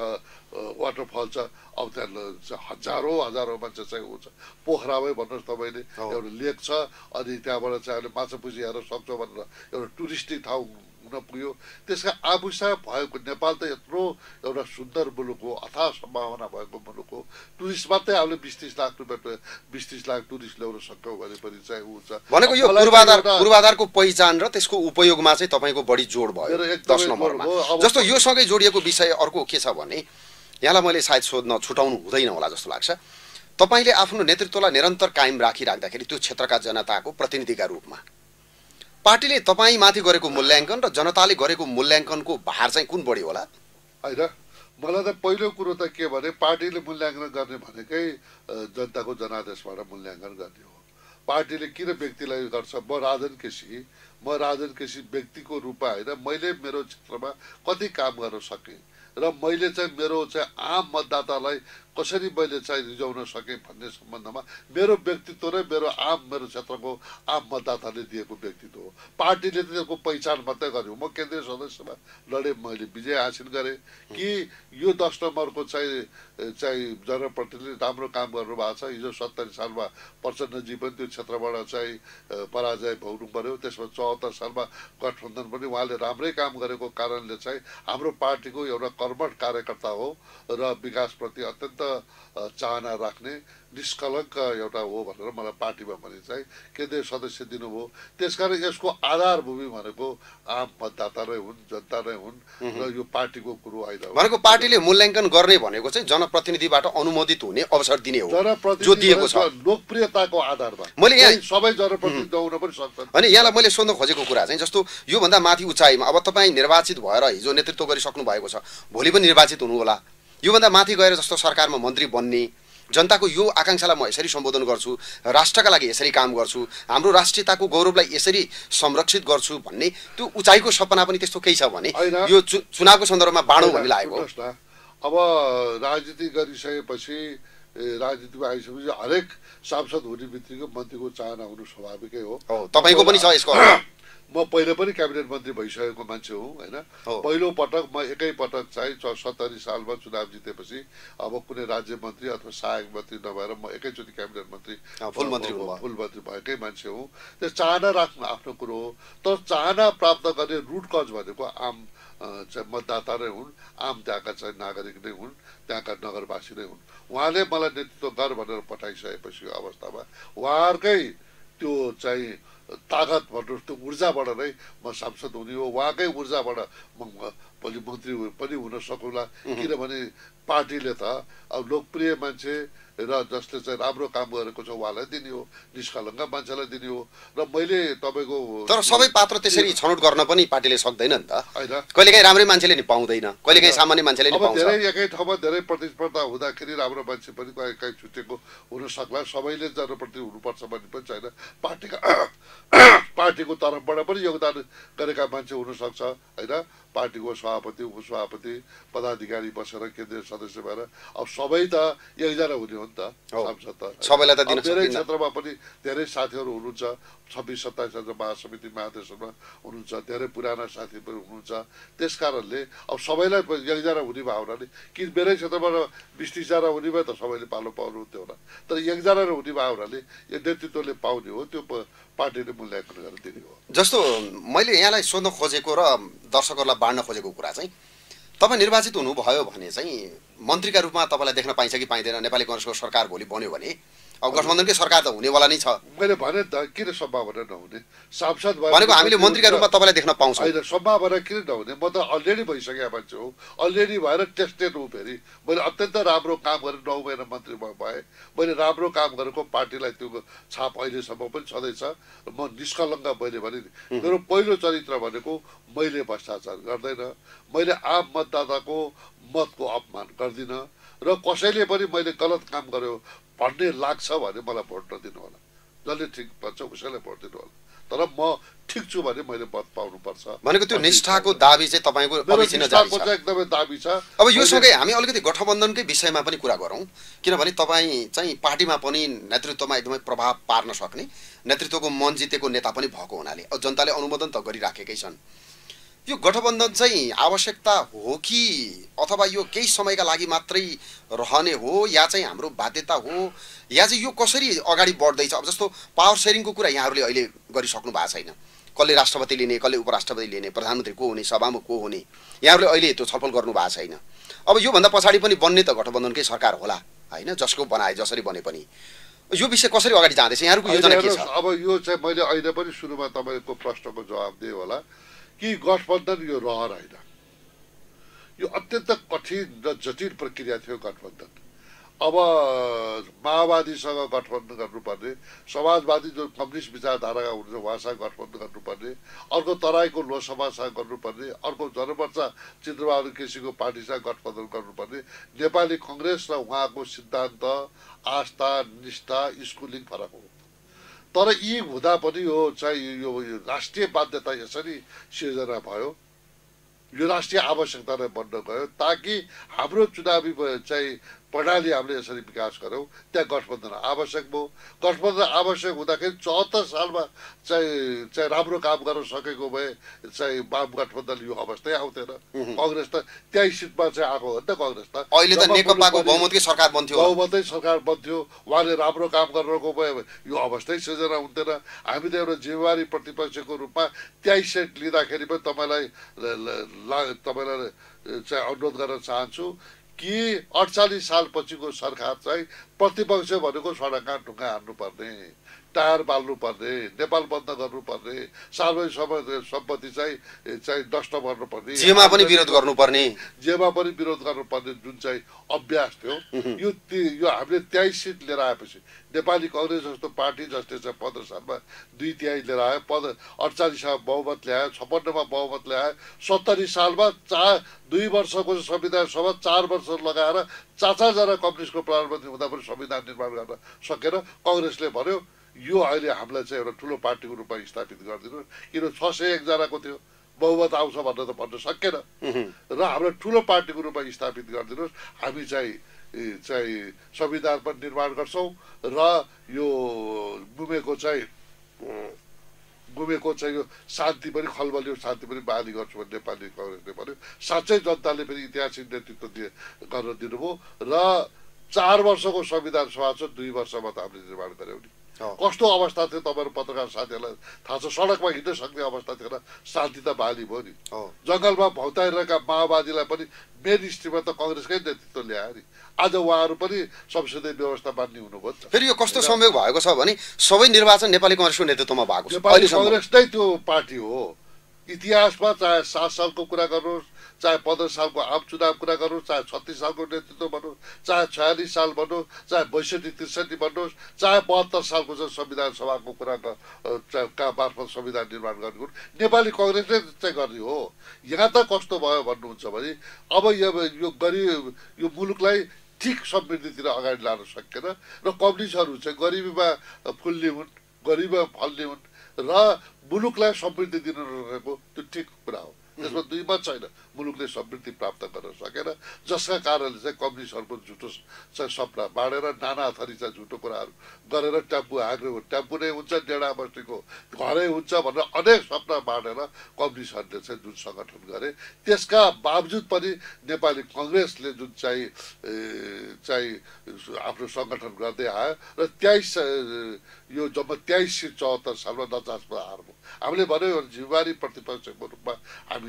वाटरफल छ, अब त्यहाँ हजारौँ हजारौँ मान्छे चाहिँ ऊ छ। पोखरामै भन्नुहोस् तपाईँले एउटा लेक छ, अनि त्यहाँबाट चाहिँ अहिले माछापुछी हेर्न सक्छौँ भनेर एउटा टुरिस्टिक ठाउँ हुन पुग्यो। त्यसका आफूसँग भएको नेपाल त यत्रो एउटा सुन्दर मुलुक हो, अथाह सम्भावना भएको मुलुक हो। टुरिस्ट मात्रै हामीले बिस तिस लाख रुपियाँ बिस तिस लाख टुरिस्ट ल्याउन सक्यौँ भने पनि चाहिँ ऊ छ भनेको यो पूर्वाधार पूर्वाधारको पहिचान र त्यसको उपयोगमा चाहिँ तपाईँको बढी जोड भयो दस नम्बरमा। जस्तो यो सँगै जोडिएको विषय अर्को के छ भने यहाँलाई मैले सायद सोध्न छुटाउनु हुँदैन होला जस्तो लाग्छ। तपाईँले आफ्नो नेतृत्वलाई निरन्तर कायम राखिराख्दाखेरि त्यो क्षेत्रका जनताको प्रतिनिधिका रूपमा पार्टीले तपाईँमाथि गरेको मूल्याङ्कन र जनताले गरेको मूल्याङ्कनको भार चाहिँ कुन बढी होला? होइन, मलाई त पहिलो कुरो त के भने पार्टीले मूल्याङ्कन गर्ने भनेकै जनताको जनादेशबाट मूल्याङ्कन गर्ने हो। पार्टीले किन व्यक्तिलाई गर्छ? म राजन केसी म राजन केसी व्यक्तिको रूपमा होइन, मैले मेरो क्षेत्रमा कति काम गर्न सकेँ र मैले चाहिँ मेरो चाहिँ आम मतदातालाई कसरी मैले चाहिँ रिझाउन सकेँ भन्ने सम्बन्धमा मेरो व्यक्तित्व नै मेरो आम मेरो क्षेत्रको आम मतदाताले दिएको व्यक्तित्व हो। पार्टीले त त्यसको पहिचान मात्रै गर्यो। म केन्द्रीय सदस्यमा लडेँ, मैले विजय हासिल गरेँ कि यो दस नम्बरको चाहिँ चाहिँ जनप्रतिनिधिले राम्रो काम गर्नुभएको छ। हिजो सत्तरी सालमा प्रचण्डजी पनि त्यो क्षेत्रबाट चाहिँ पराजय भोग्नु पर्यो। त्यसमा चौहत्तर सालमा गठबन्धन पनि उहाँले राम्रै काम गरेको कारणले चाहिँ हाम्रो पार्टीको एउटा कर्मठ कार्यकर्ता हो र विकासप्रति अत्यन्त चाहना राख्ने निष्कलङ्क एउटा हो भनेर मलाई पार्टीमा भने चाहिँ केन्द्रीय सदस्य दिनुभयो। त्यसकारण यसको आधारभूमि भनेको आम मतदाता नै हुन्, जनता नै हुन् र यो पार्टीको कुरो होइन। भनेको पार्टीले मूल्याङ्कन गर्ने भनेको चाहिँ जनप्रतिनिधिबाट अनुमोदित हुने अवसर दिने हो, जो दिएको छ लोकप्रियताको आधारमा। मैले यहाँ सबै जनप्रतिनिधि नहुन पनि सक्छन्। अनि यहाँलाई मैले सोध्न खोजेको कुरा चाहिँ जस्तो योभन्दा माथि उचाइमा अब तपाईँ निर्वाचित भएर हिजो नेतृत्व गरिसक्नु भएको छ, भोलि पनि निर्वाचित हुनु होला। योभन्दा माथि गएर जस्तो सरकारमा मन्त्री बन्ने, जनताको यो आकाङ्क्षालाई म यसरी सम्बोधन गर्छु, राष्ट्रका लागि यसरी काम गर्छु, हाम्रो राष्ट्रियताको गौरवलाई यसरी संरक्षित गर्छु भन्ने त्यो उचाइको सपना पनि त्यस्तो केही छ भने यो चुनावको सन्दर्भमा बाँडौँ भन्ने लागेको। अब राजनीति गरिसकेपछि राजनीतिमा आइसकेपछि हरेक सांसद हुने बित्तिकै मन्त्रीको चाहना हुनु स्वाभाविकै हो। तपाईँको पनि छ यसको? म पहिले पनि क्याबिनेट मन्त्री भइसकेको मान्छे हुँ होइन। पहिलो पटक म एकै पटक चाहिँ सत्तरी सालमा चुनाव जितेपछि अब कुनै राज्य मन्त्री अथवा सहायक मन्त्री नभएर म एकैचोटि क्याबिनेट मन्त्री फुल मन्त्री फुल मन्त्री भएकै मान्छे हुँ। त्यो चाहना राख्नु आफ्नो कुरो हो, तर चाहना प्राप्त गर्ने रुट कज भनेको आम चाहिँ मतदाता नै हुन्, आम त्यहाँका चाहिँ नागरिक नै हुन्, त्यहाँका नगरवासी नै हुन्। उहाँले मलाई नेतृत्व गर भनेर पठाइसकेपछि अवस्थामा उहाँहरूकै त्यो चाहिँ तागत भन्नुहोस् त्यो ऊर्जाबाट नै म सांसद हुने हो। उहाँकै ऊर्जाबाट म भोलि मन्त्री पनि हुन सकौँला, किनभने पार्टीले त अब लोकप्रिय मान्छे र जसले चाहिँ राम्रो काम गरेको छ उहाँलाई दिने हो, निष्कलङ्क मान्छेलाई दिने हो। र मैले तपाईँको तर सबै पात्र त्यसरी छनौट गर्न पनि पार्टीले सक्दैन नि त होइन। कहिलेकाहीँ राम्रै मान्छेले नि पाउँदैन, कहिलेकाहीँ सामान्य मान्छेले नि पाउँछ। धेरै एकै ठाउँमा धेरै प्रतिस्पर्धा हुँदाखेरि राम्रो मान्छे पनि कहीँ कहीँ छुटेको हुन सक्ला। सबैले जनप्रति हुनुपर्छ भन्ने पनि छैन। पार्टीका पार्टीको तर्फबाट पनि योगदान गरेका मान्छे हुनसक्छ होइन। पार्टीको सभापति उपसभापति पदाधिकारी बसेर केन्द्रीय सदस्य भएर अब सबै त एकजना हुने हो नि त सांसद त। सबैलाई त दिन धेरै क्षेत्रमा पनि धेरै साथीहरू हुनुहुन्छ, छब्बिस सत्ताइस हजार महासमिति महाधिवेशनमा हुनुहुन्छ, धेरै पुराना साथी पनि हुनुहुन्छ। त्यस कारणले अब सबैलाई एकजना हुने भावनाले कि मेरै क्षेत्रबाट बिस तिसजना हुने भए त सबैले पालो पाउनु हुन्थ्यो होला, तर एकजना हुने भावनाले यो नेतृत्वले पाउने हो, त्यो पार्टीले मूल्याङ्कन गरेर दिने हो। जस्तो मैले यहाँलाई सोध्न खोजेको र दर्शकहरूलाई बाँड्न खोजेको कुरा चाहिँ तपाईँ निर्वाचित हुनुभयो भने चाहिँ मन्त्रीका रूपमा तपाईँलाई देख्न पाइन्छ कि पाइँदैन? नेपाली कांग्रेसको सरकार भोलि बन्यो भने अब गठबन्धनकै सरकार त हुनेवाला नै छ। मैले भने त किन सम्भावना नहुने? सांसद भनेको हामीले मन्त्रीका रूपमा तपाईँलाई देख्न पाउँछौँ। होइन, सम्भावना किन नहुने? म त अलरेडी भइसकेको मान्छे हो, अलरेडी भएर टेस्टेड हो। फेरि मैले अत्यन्त राम्रो काम गरेर नौ महिना मन्त्री भएँ। मैले राम्रो काम गरेको पार्टीलाई त्यो छाप अहिलेसम्म पनि छँदैछ। म निष्कलङ्क मैले भने मेरो पहिलो चरित्र भनेको मैले भ्रष्टाचार गर्दैन, मैले आम मतदाताको मतको अपमान गर्दिनँ र कसैले पनि मैले गलत काम गर्यो भन्ने लाग्छ भने मलाई भोट नदिनु होला। जसले ठिक भन्छ उसैलाई भोट दिनु होला। तर म ठिक छु भने मैले मत पाउनुपर्छ भनेको त्यो निष्ठाको दाबी चाहिँ तपाईँको अभिचिन जारी छ। एकदमै दाबी छ। अब यो सँगै हामी अलिकति गठबन्धनकै विषयमा पनि कुरा गरौँ, किनभने तपाईँ चाहिँ पार्टीमा पनि नेतृत्वमा एकदमै प्रभाव पार्न सक्ने नेतृत्वको मन जितेको नेता पनि भएको हुनाले जनताले अनुमोदन त गरिराखेकै छन्। यो गठबन्धन चाहिँ आवश्यकता हो कि अथवा यो केही समयका लागि मात्रै रहने हो या चाहिँ हाम्रो बाध्यता हो या चाहिँ यो कसरी अगाडि बढ्दैछ? अब जस्तो पावर सेयरिङको कुरा यहाँहरूले अहिले गरिसक्नु भएको छैन। कसले राष्ट्रपति लिने, कसले उपराष्ट्रपति लिने, प्रधानमन्त्री को हुने, सभामुख को हुने, यहाँहरूले अहिले त्यो छलफल गर्नु भएको छैन। अब योभन्दा पछाडि पनि बन्ने त गठबन्धनकै सरकार होला होइन, जसको बनाए जसरी बने पनि। यो विषय कसरी अगाडि जाँदैछ, यहाँहरूको योजना के छ? अब यो चाहिँ मैले अहिले पनि सुरुमा तपाईँको प्रश्नको जवाब दिएँ होला कि गठबन्धन यो रहर होइन, यो अत्यन्त कठिन र जटिल प्रक्रिया थियो गठबन्धन। अब माओवादीसँग गठबन्धन गर्नुपर्ने, समाजवादी जो कम्युनिस्ट विचारधाराका हुनुहुन्छ उहाँसँग गठबन्धन गर्नुपर्ने, अर्को तराईको लोकसभासँग गर्नुपर्ने, अर्को जनमोर्चा चित्रबहादुर केसीको पार्टीसँग गठबन्धन गर्नुपर्ने, नेपाली कङ्ग्रेस र उहाँको सिद्धान्त, आस्था, निष्ठा, स्कुलिङ फरक हो। तर यी हुँदा पनि यो चाहिँ यो राष्ट्रिय बाध्यता यसरी सिर्जना भयो, यो राष्ट्रिय आवश्यकता नै बन्न गयो ताकि हाम्रो चुनावी चाहिँ प्रणाली हामीले यसरी विकास गऱ्यौँ। त्यहाँ गठबन्धन आवश्यक भयो। गठबन्धन आवश्यक हुँदाखेरि चौहत्तर सालमा चाहिँ चाहिँ राम्रो काम गर्न सकेको भए चाहिँ वाम गठबन्धन यो अवस्थै आउँथेन। कङ्ग्रेस त त्यही सिटमा चाहिँ आएको हो नि त। कङ्ग्रेस त अहिले त नेकपाको बहुमतकै सरकार बन्थ्यो, बहुमतै सरकार बन्थ्यो। उहाँले राम्रो काम गरेको भए यो अवस्थै सृजना हुन्थेन। हामी त एउटा जिम्मेवारी प्रतिपक्षको रूपमा त्यही सेट लिँदाखेरि पनि तपाईँलाई तपाईँलाई चाहिँ अनुरोध गर्न चाहन्छु कि अडचालिस साल पछिको सरकार चाहिँ प्रतिपक्ष भनेको सडकमा ढुङ्गा हान्नुपर्ने, टायर बाल्नुपर्ने, नेपाल बन्द गर्नुपर्ने, सार्वजनिक सम्पत्ति चाहिँ चाहिँ नष्ट गर्नुपर्ने, जेमा पनि विरोध गर्नुपर्ने, जेमा पनि विरोध गर्नुपर्ने जुन चाहिँ अभ्यास थियो यो यो हामीले त्यही सिट लिएर आएपछि नेपाली कङ्ग्रेस जस्तो पार्टी जसले चाहिँ पन्ध्र सालमा दुई तिहाई लिएर आयो, पन्ध्र अडचालिसमा बहुमत ल्यायो, छप्पन्नमा बहुमत ल्यायो, सत्तरी सालमा चार दुई वर्षको संविधान सभा चार वर्ष लगाएर चार चारजना कम्युनिस्टको प्रधानमन्त्री हुँदा पनि संविधान निर्माण गर्न सकेर कङ्ग्रेसले भन्यो यो अहिले हामीलाई चाहिँ एउटा ठुलो पार्टीको रूपमा स्थापित गरिदिनु, किन छ सय एकजनाको थियो बहुमत आउँछ भनेर त भन्न सकेन र हामीलाई ठुलो पार्टीको रूपमा स्थापित गरिदिनुहोस्, हामी चाहिँ चाहिँ संविधान पनि निर्माण गर्छौँ र यो गुमेको चाहिँ गुमेको चाहिँ यो शान्ति पनि खलबलियो शान्ति पनि बहाली गर्छु भने नेपाली कङ्ग्रेसले भन्यो। साँच्चै जनताले पनि ऐतिहासिक नेतृत्व दिए गर्न दिनुभयो र चार वर्षको संविधान सभा छ, दुई वर्षमा त हामीले निर्माण गऱ्यौँ नि। कस्तो अवस्था थियो तपाईँहरू पत्रकार साथीहरूलाई थाहा छ। सडकमा हिँड्न सक्ने अवस्था थिएन, शान्ति त बहाली भयो नि। जङ्गलमा भौताइरहेका माओवादीलाई पनि मेन स्ट्रिममा त कङ्ग्रेसकै नेतृत्व ल्यायो नि। आज उहाँहरू पनि संसदीय व्यवस्था मान्ने हुनुभयो। फेरि यो कस्तो संयोग भएको छ भने सबै निर्वाचन नेपाली कङ्ग्रेसको नेतृत्वमा भएको छ। नेपाली कङ्ग्रेस नै त्यो पार्टी हो। इतिहासमा चाहे सात सालको कुरा गर्नुहोस्, चाहे पन्ध्र सालको आम चुनाव कुरा गर्नुहोस्, चाहे छत्तिस सालको नेतृत्व भन्नुहोस्, चाहे छयालिस साल भन्नुहोस्, चाहे बैसठी त्रिसठी भन्नुहोस्, चाहे बहत्तर सालको चाहिँ संविधान सभाको कुरा का मार्फत संविधान निर्माण गर्ने नेपाली कङ्ग्रेसले चाहिँ गर्ने हो। यहाँ त कस्तो भयो भन्नुहुन्छ भने अब यो गरिब यो मुलुकलाई ठिक समृद्धितिर अगाडि लान सकेन र कम्युनिस्टहरू चाहिँ गरिबीमा फुल्ने हुन्, गरिबीमा फल्ने हुन् र मुलुकलाई समृद्धि दिन नसकेको त्यो ठिक कुरा हो। त्यसमा दुई मत छैन। मुलुकले समृद्धि प्राप्त गर्न सकेन, जसका कारणले चाहिँ कम्युनिस्टहरूको झुटो चाहिँ सपना बाँडेर नाना थरी चाहिँ झुटो कुराहरू गरेर ट्याम्पू हाँक्ने ट्याम्पू नै हुन्छ, डेढा बस्तीको घरै हुन्छ भनेर अनेक सपना बाँडेर कम्युनिस्टहरूले चाहिँ जुन सङ्गठन गरे त्यसका बावजुद पनि नेपाली कङ्ग्रेसले जुन चाहिँ चाहिँ आफ्नो सङ्गठन गर्दै आयो र तेइस यो जब तेइस चौहत्तर सालमा नचासमा हार्नु हामीले भन्यो जिम्मेवारी प्रतिपक्षको रूपमा हामी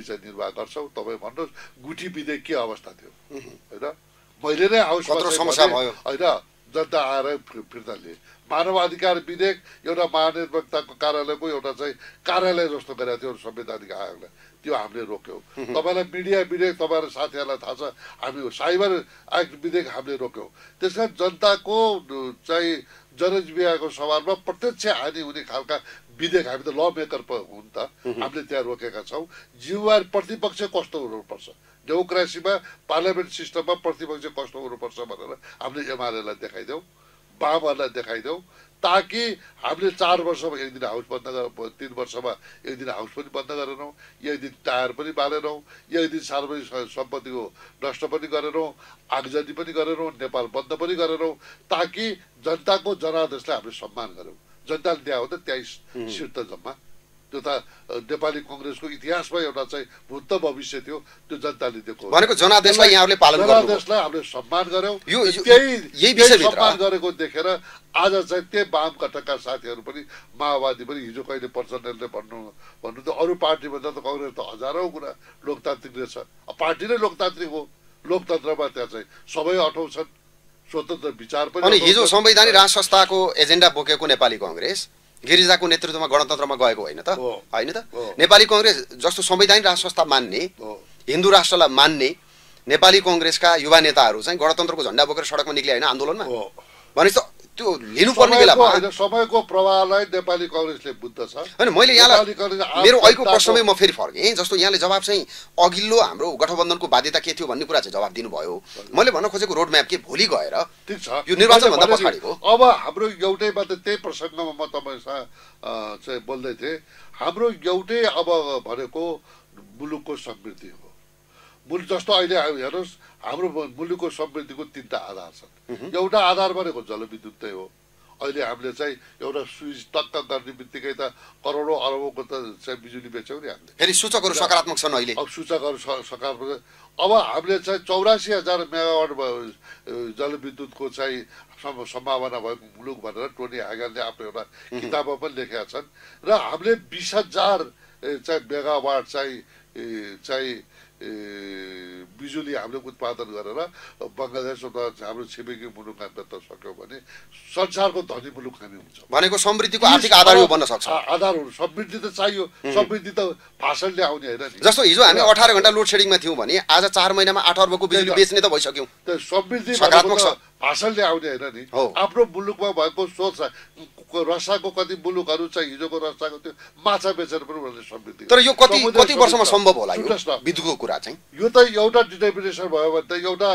चाहिँ निर्वाह गर्छौँ। तपाईँ भन्नुहोस् गुठी विधेयक के अवस्था थियो होइन, मैले नै हाउसमा होइन जनता आएर फिर्ता लिए। मानव अधिकार विधेयक एउटा महानिर्वाचकको कार्यालयको एउटा चाहिँ कार्यालय जस्तो गरेको थियो संवैधानिक आयोगले, त्यो हामीले रोक्यौँ। तपाईँलाई मिडिया विधेयक तपाईँहरू साथीहरूलाई थाहा छ, हामी साइबर एक्ट विधेयक हामीले रोक्यौँ। त्यस कारण जनताको चाहिँ जनजीविकाको सवालमा प्रत्यक्ष हानि हुने खालका विधेयक, हामी त ल मेकर पो हुन् त, हामीले त्यहाँ रोकेका छौँ। जिम्मेवार प्रतिपक्ष कस्तो हुनुपर्छ, डेमोक्रेसीमा पार्लियामेन्ट सिस्टममा प्रतिपक्ष कस्तो हुनुपर्छ भनेर हामीले एमालेलाई देखाइदेऊ, वामहरूलाई देखाइदेऊ, ताकि हामीले चार वर्षमा एक दिन हाउस बन्द गरेर, तिन वर्षमा एक दिन हाउस पनि बन्द गरेनौँ, एक दिन टायर पनि बालेनौँ, एक दिन सार्वजनिक सम्पत्तिको नष्ट पनि गरेनौँ, आगजनी पनि गरेनौँ, नेपाल बन्द पनि गरेनौँ, ताकि जनताको जनादेशलाई हामीले सम्मान गऱ्यौँ। जनताले दिए हो त त्यही सिट त जम्मा, त्यो त नेपाली कङ्ग्रेसको इतिहासमा एउटा चाहिँ भूत भविष्य थियो, त्यो जनताले दिएको भनेको जनादेशलाई यहाँहरूले पालन गर्नु, जनादेशलाई हामीले सम्मान गऱ्यौँ। त्यही सम्मान गरेको देखेर आज चाहिँ त्यही वाम घटकका साथीहरू पनि माओवादी पनि हिजो कहिले प्रचण्डले भन्नु भन्नु त अरू पार्टीभन्दा त कङ्ग्रेस त हजारौँ गुणा लोकतान्त्रिक रहेछ। पार्टी नै लोकतान्त्रिक हो, लोकतन्त्रमा त्यहाँ चाहिँ सबै अटाउँछन्, स्वतन्त्र विचार पनि। अनि हिजो संवैधानिक राज संस्थाको एजेन्डा बोकेको नेपाली कङ्ग्रेस गिरिजाको नेतृत्वमा गणतन्त्रमा गएको होइन त, होइन त? नेपाली कङ्ग्रेस जस्तो संवैधानिक राज संस्था मान्ने, हिन्दू राष्ट्रलाई मान्ने नेपाली कङ्ग्रेसका युवा नेताहरू चाहिँ गणतन्त्रको झन्डा बोकेर सडकमा निक्ले होइन आन्दोलनमा, भनेपछि त त्यो लिनुपर्ने बेलामा समयको प्रवाहलाई नेपाली कङ्ग्रेसले बुझ्छ छ। होइन, मैले यहाँलाई मेरो अहिलेको प्रश्नमै म फेरि फर्केँ, जस्तो यहाँले जवाब चाहिँ अघिल्लो हाम्रो गठबन्धनको बाध्यता के थियो भन्ने कुरा चाहिँ जवाब दिनुभयो। मैले भन्न खोजेको रोड म्याप के भोलि गएर ठिक छ, यो निर्वाचनभन्दा पछाडिको अब हाम्रो एउटै मात्रै त्यही प्रसङ्गमा म तपाईँसँग चाहिँ बोल्दै थिएँ। हाम्रो एउटै अब भनेको मुलुकको समृद्धि हो। मुलुक जस्तो अहिले हेर्नुहोस्, हाम्रो मुलुकको समृद्धिको तिनवटा आधार छन्। एउटा आधार भनेको जलविद्युत नै हो। अहिले हामीले चाहिँ एउटा स्विच टक्क गर्ने बित्तिकै त करोडौँ अरबौँको त चाहिँ बिजुली बेच्यौँ नि हामीले। फेरि सूचकहरू सकारात्मक छन् अहिले, अब सूचकहरू सकारात्मक। अब हामीले चाहिँ चौरासी हजार मेगावाट जलविद्युतको चाहिँ सम्भावना भएको मुलुक भनेर टोनी हागनले आफ्नो एउटा किताबमा पनि लेखेका छन्। र हामीले बिस हजार चाहिँ मेगावाट चाहिँ चाहिँ बिजुली हामीले उत्पादन गरेर बङ्गलादेश हाम्रो छिमेकी मुलुकमा बेच्न सक्यौँ भने संसारको धनी मुलुक हामी हुन्छ। भनेको समृद्धिको आर्थिक आधार यो बन्न सक्छ। आधारहरू समृद्धि त चाहियो, समृद्धि त भाषणले आउने होइन नि। जस्तो हिजो हामी अठार घन्टा लोड सेडिङमा थियौँ भने आज चार महिनामा आठ अर्बको बिजुली बेच्ने त भइसक्यौँ। समृद्धि सकारात्मक छ, भाषणले आउने होइन नि। आफ्नो मुलुकमा भएको सोच रसाको कति मुलुकहरू चाहिँ हिजोको रसाको त्यो माछा बेचेर पनि उनीहरूले समृद्धि। तर यो कति कति वर्षमा सम्भव होला यो विद्युतको कुरा चाहिँ? यो त एउटा डिटर्मिनेसन भयो भने त एउटा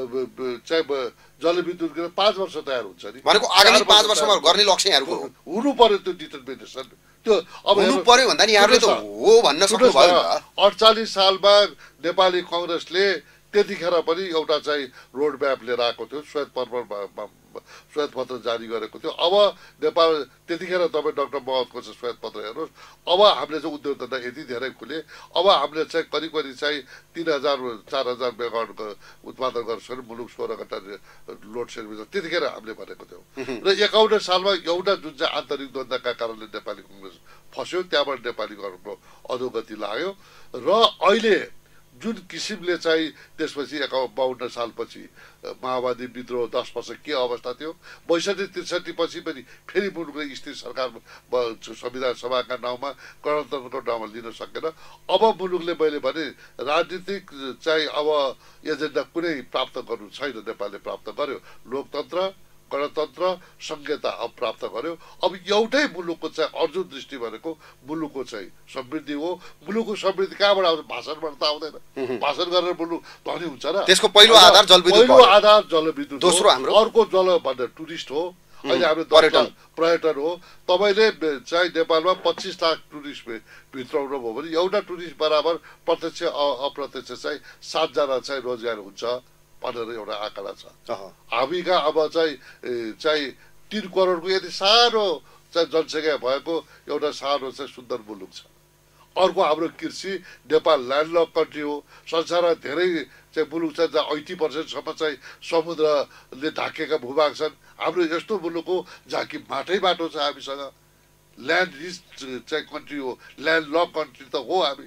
चाहिँ जलविद्युत पाँच वर्ष तयार हुन्छ नि। भनेको आगामी पाँच वर्षमा गर्ने लक्ष्य यहाँहरूको हुनु पर्यो त्यो डिटर्मिनेसन। त्यो अब हुनु पर्यो भन्दा नि यहाँहरूले त हो भन्न सक्नुभयो। अडचालिस सालमा नेपाली कङ्ग्रेसले त्यतिखेर पनि एउटा चाहिँ रोड म्याप लिएर आएको थियो, श्वेत पत्र श्वेत पत्र जारी गरेको थियो। अब नेपाल त्यतिखेर तपाईँ डाक्टर महतको चाहिँ श्वेत पत्र हेर्नुहोस्। अब हामीले चाहिँ उद्योग धन्दा यति धेरै खुले, अब हामीले चाहिँ करिब करिब चाहिँ तिन हजार चार हजार मेगावाटको उत्पादन गर्छ भने मुलुक सोह्र घन्टा लोड सेडिङ त्यतिखेर हामीले भनेको थियौँ। र एकाउन्न सालमा एउटा जुन चाहिँ आन्तरिक द्वन्द्वका कारणले नेपाली कङ्ग्रेस फस्यो, त्यहाँबाट नेपाली कङ्ग्रेसको अधोगति लाग्यो। र अहिले जुन किसिमले चाहिँ त्यसपछि एका बाहन्न सालपछि माओवादी विद्रोह दस वर्ष के अवस्था थियो, बैसठी त्रिसठी पछि पनि फेरि मुलुकले स्थिर सरकार संविधान सभाका नाउँमा गणतन्त्रको नाउँमा लिन सकेन। अब मुलुकले मैले भने राजनीतिक चाहिँ अब एजेन्डा कुनै प्राप्त गर्नु छैन, नेपालले प्राप्त गर्यो लोकतन्त्र गणतन्त्र संहिता अब प्राप्त गर्यो। अब एउटै मुलुकको चाहिँ अर्जुन दृष्टि भनेको मुलुकको चाहिँ समृद्धि हो। मुलुकको समृद्धि कहाँबाट आउँछ? भाषणबाट त आउँदैन। भाषण गरेर मुलुक धनी हुन्छ र? त्यसको पहिलो आधार जलविद्युत, पहिलो आधार जलविद्युत, दोस्रो हाम्रो अर्को जल भन्ने टुरिस्ट हो। अहिले हाम्रो पर्यटन पर्यटन हो। तपाईँले चाहिँ नेपालमा पच्चिस लाख टुरिस्ट भित्राउनु भयो भने एउटा टुरिस्ट बराबर प्रत्यक्ष अप्रत्यक्ष चाहिँ सातजना चाहिँ रोजगार हुन्छ भनेर एउटा आँकडा छ। हामीका अब चाहिँ चाहिँ तिन करोडको यति सानो चाहिँ जनसङ्ख्या भएको एउटा सानो चाहिँ सुन्दर मुलुक छ। अर्को हाम्रो कृषि, नेपाल ल्यान्डलक कन्ट्री हो। संसारमा धेरै चाहिँ मुलुक छ जहाँ अस्सी पर्सेन्टसम्म चाहिँ समुद्रले ढाकेका भूभाग छन्। हाम्रो यस्तो मुलुक हो जहाँ कि माटै बाटो छ हामीसँग। ल्यान्ड रिच चाहिँ कन्ट्री हो, ल्यान्डलक कन्ट्री त हो हामी।